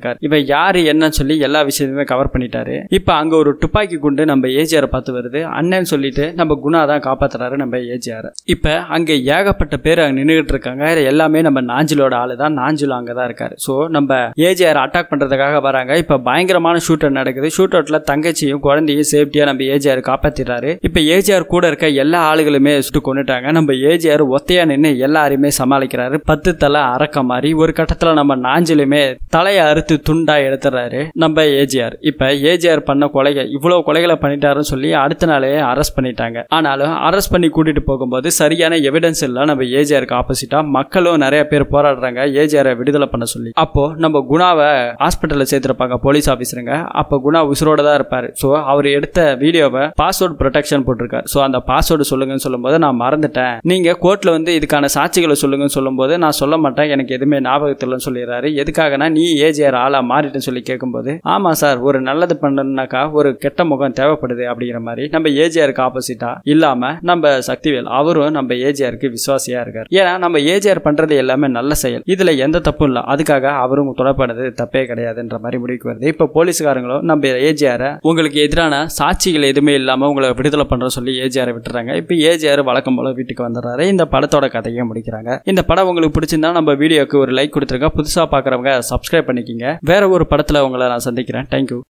இருக்காரு. இவ யாரு என்னன்னு சொல்லி எல்லா விஷயத்தையுமே கவர் பண்ணிட்டாரு. இப்ப அங்க ஒரு துப்பாக்கி குண்டு நம்ம ஏஜிஆர் பார்த்து வருது. அண்ணன் சொல்லிட்டு நம்ம குணா தான் காப்பாத்துறாரு நம்ம ஏஜிஆர். இப்ப அங்க ஏகப்பட்ட பேர் அங்க நின்றுகிட்டு இருக்காங்க. எல்லாமே நம்ம நாஞ்சிலோட ஆளு தான். நாஞ்சிலும் அங்கதான் இருக்காரு. சோ நம்ம ஏஜிஆர் அட்டாக் பண்றதுக்காக வராங்க. இப்ப பயங்கரமான ஷூட் அவுட் நடக்குது. ஷூட் அவுட்ல தங்கச்சியும் குழந்தையும் சேஃப்டியா நம்ம ஏஜிஆர் காப்பாத்திடுறாரு. இப்ப ஏஜிஆர் கூட இருக்க எல்லா ஆளுகளுமே சுட்டு கொண்டுட்டாங்க. நம்ம ஏஜிஆர் ஒத்தையா நின்று எல்லாரையுமே சமாளிக்கிறாரு. 10 தலை அரக்க மாதிரி. ஒரு கட்டத்துல நம்ம நாஞ்சிலுமே தலையை அறுத்து துண்டா எடுத்துறாரு நம்ம ஏஜிஆர். இப்ப ஏஜிஆர் பண்ண கொலைகள் இவ்வளவு கொலைகளை பண்ணிட்டாருன்னு சொல்லி அடுத்த நாளே அரெஸ்ட் பண்ணிட்டாங்க. ஆனாலும் அரெஸ்ட் பண்ணி கூட்டிட்டு போகும்போது சரியான எவிடன்ஸ் இல்ல. நம்ம ஏஜிஆருக்கு ஆப்போசிட்டா மக்களும் நிறைய பேர் போராடுறாங்க ஏஜிஆரை விடுதலை பண்ண சொல்லி. அப்போ நம்ம குணாவை ஹாஸ்பிட்டல்ல சேர்த்திருப்பாங்க போலீஸ் ஆபீசருங்க. அப்ப குணா உசுரோட தான் இருப்பாரு. சோ அவர் எடுத்த வீடியோவை பாஸ்வேர்டு ப்ரொடெக்ஷன் போட்டிருக்காரு. சோ அந்த பாஸ்வேர்டு சொல்லுங்கன்னு சொல்லும்போது நான் மறந்துட்டேன், நீங்க கோர்ட்ல வந்து இதுக்கான சாட்சிகளை சொல்லுங்கன்னு சொல்லும்போது நான் சொல்ல மாட்டேன், எனக்கு எதுவுமே ஞாபகத்தில் சொல்லிடுறாரு. எதுக்காகனா நீ ஏஜிஆர் ஆளா மாறிட்டேன்னு சொல்லி கேட்கும்போது ஆமா சார் ஒரு நல்லது பண்ணணும்னாக்கா ஒரு கெட்ட முகம் தேவைப்படுது அப்படிங்கிற மாதிரி நம்ம ஏஜிஆருக்கு ஆப்போசிட்டா இல்லாம நம்ம சக்திவேல் அவரும் நம்ம ஏஜிஆருக்கு விசுவாசியா இருக்காரு. ஏன்னா நம்ம ஏஜிஆர் பண்றது எல்லாமே நல்ல செயல், இதுல எந்த தப்பும் இல்ல, அதுக்காக அவரும் தொடர்பானது தப்பே கிடையாதுன்ற மாதிரி முடிவுக்கு வருது. இப்ப போலீஸ்காரங்களும் நம்ம ஏஜிஆரை உங்களுக்கு எதிரான சாட்சிகள் எதுவுமே இல்லாம உங்களை விடுதலை பண்ற சொல்லி ஏஜிஆரை விட்டுறாங்க. இப்ப ஏஜிஆர் வழக்கம் போல வீட்டுக்கு வந்துடுறாரு. இந்த படத்தோட கதையை முடிக்கிறாங்க. இந்த படம் உங்களுக்கு பிடிச்சிருந்தா நம்ம வீடியோக்கு ஒரு லைக் கொடுத்துருங்க. புதுசா பாக்குறவங்க சப்ஸ்கிரைப் பண்ணிக்கிங்க. வேற ஒரு படத்துல உங்களை நான் சந்திக்கிறேன். தேங்க்யூ.